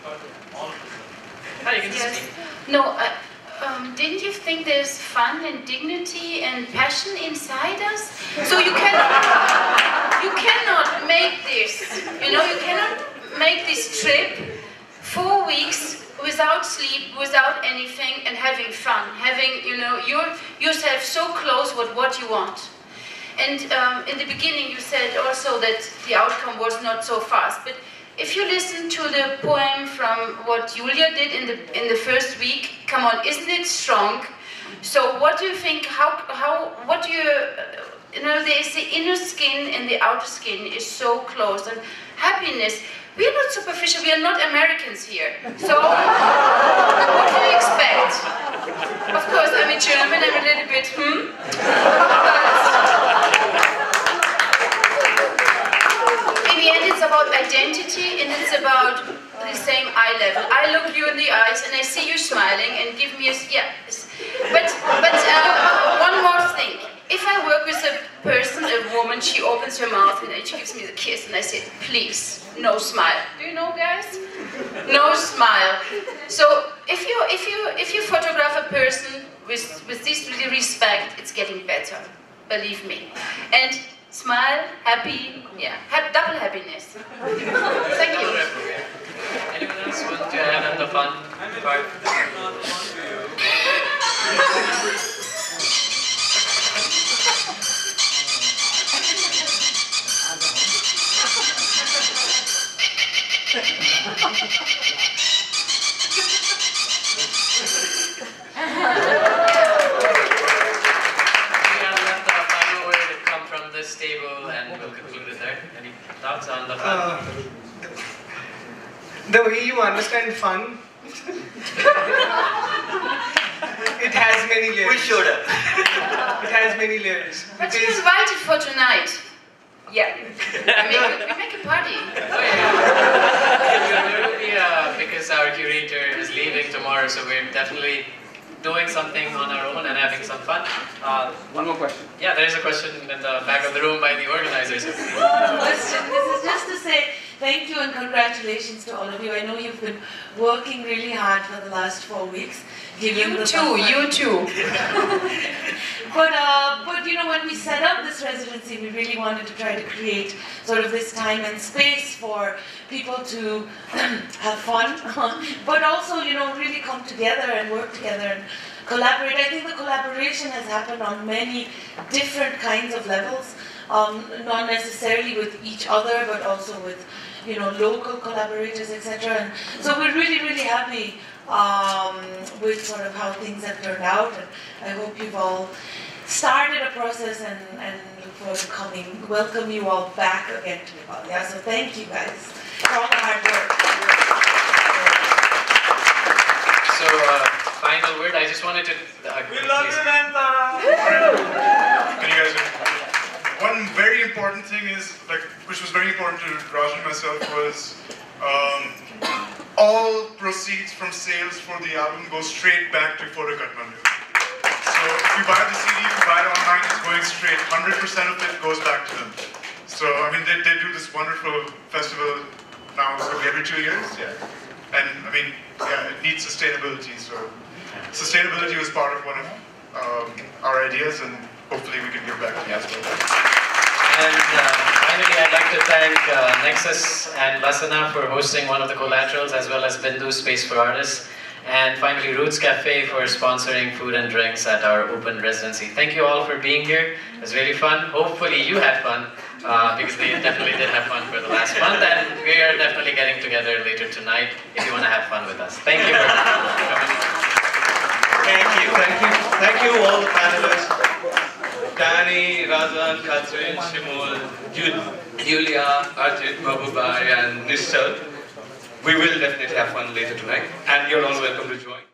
Hi, you can Yes. speak. No, uh, um, didn't you think there's fun and dignity and passion inside us? So you cannot, you cannot make this, you know, you cannot make this trip four weeks without sleep, without anything, and having fun, having, you know, your, yourself so close with what you want. And um, in the beginning you said also that the outcome was not so fast. But if you listen to the poem from what Julia did in the in the first week, come on, isn't it strong? So what do you think, how, how what do you, you know, there's the inner skin and the outer skin is so close, and happiness, we are not superficial, we are not Americans here. So what do you expect? Of course, I'm a German, I'm a little bit, hmm? But in the end, it's about identity, and it's about the same eye level. I look you in the eyes, and I see you smiling, and give me a, yeah. But, but uh, one more thing. If I work with a person, a woman, she opens her mouth, and she gives me the kiss, and I say, please, no smile. Do you know, guys? No smile. So if you if you if you photograph a person with with this really respect, it's getting better. Believe me. And smile, happy, yeah, have double happiness. Thank you. Anyone else want to add on the fun part? Table, and we'll conclude it there. Any thoughts on the fun? Uh, the way you understand fun, it has many layers. We showed up. It has many layers. But It you is- invited for tonight. Yeah. We make a, we make a party. Oh, yeah. There will be a, because our curator is leaving tomorrow, so we're definitely doing something on our own and having some fun. Uh, One more question. yeah, there is a question in the back of the room by the organizers. Question. This is just to say thank you and congratulations to all of you. I know you've been working really hard for the last four weeks. given You the too, you too. But, uh, but you know, when we set up this residency, we really wanted to try to create sort of this time and space for people to have fun, but also, you know, really come together and work together and collaborate. I think the collaboration has happened on many different kinds of levels, um, not necessarily with each other, but also with, you know, local collaborators, et cetera. And so we're really, really happy um, with sort of how things have turned out, and I hope you've all started a process and, and look forward to coming, welcome you all back again to Nepal. Yeah, so thank you guys for all the hard work. So, uh, final word, I just wanted to... Uh, We love you, Nanta! Can you guys hear me? One very important thing is, like, which was very important to Raj and myself, was um, all proceeds from sales for the album go straight back to Photo Kathmandu. So if you buy the C D, if you buy it online, it's going straight. one hundred percent of it goes back to them. So, I mean, they, they do this wonderful festival now, so every two years, yeah. And, I mean, yeah, it needs sustainability, so sustainability was part of one of um, our ideas, and hopefully we can give back to you as well. And uh, finally, I'd like to thank uh, Nexus and Lasana for hosting one of the collaterals, as well as Bindu Space for Artists. And finally, Roots Cafe for sponsoring food and drinks at our open residency. Thank you all for being here. It was really fun. Hopefully you had fun, uh, because we definitely did have fun for the last month. And we are definitely getting together later tonight if you want to have fun with us. Thank you for coming. Thank you, thank you, thank you all the panelists. Danny, Razan, Katrin, Shimul, Julia, Arjit, Babubai, and Nishal. We will definitely have fun later tonight, and you're all welcome to join.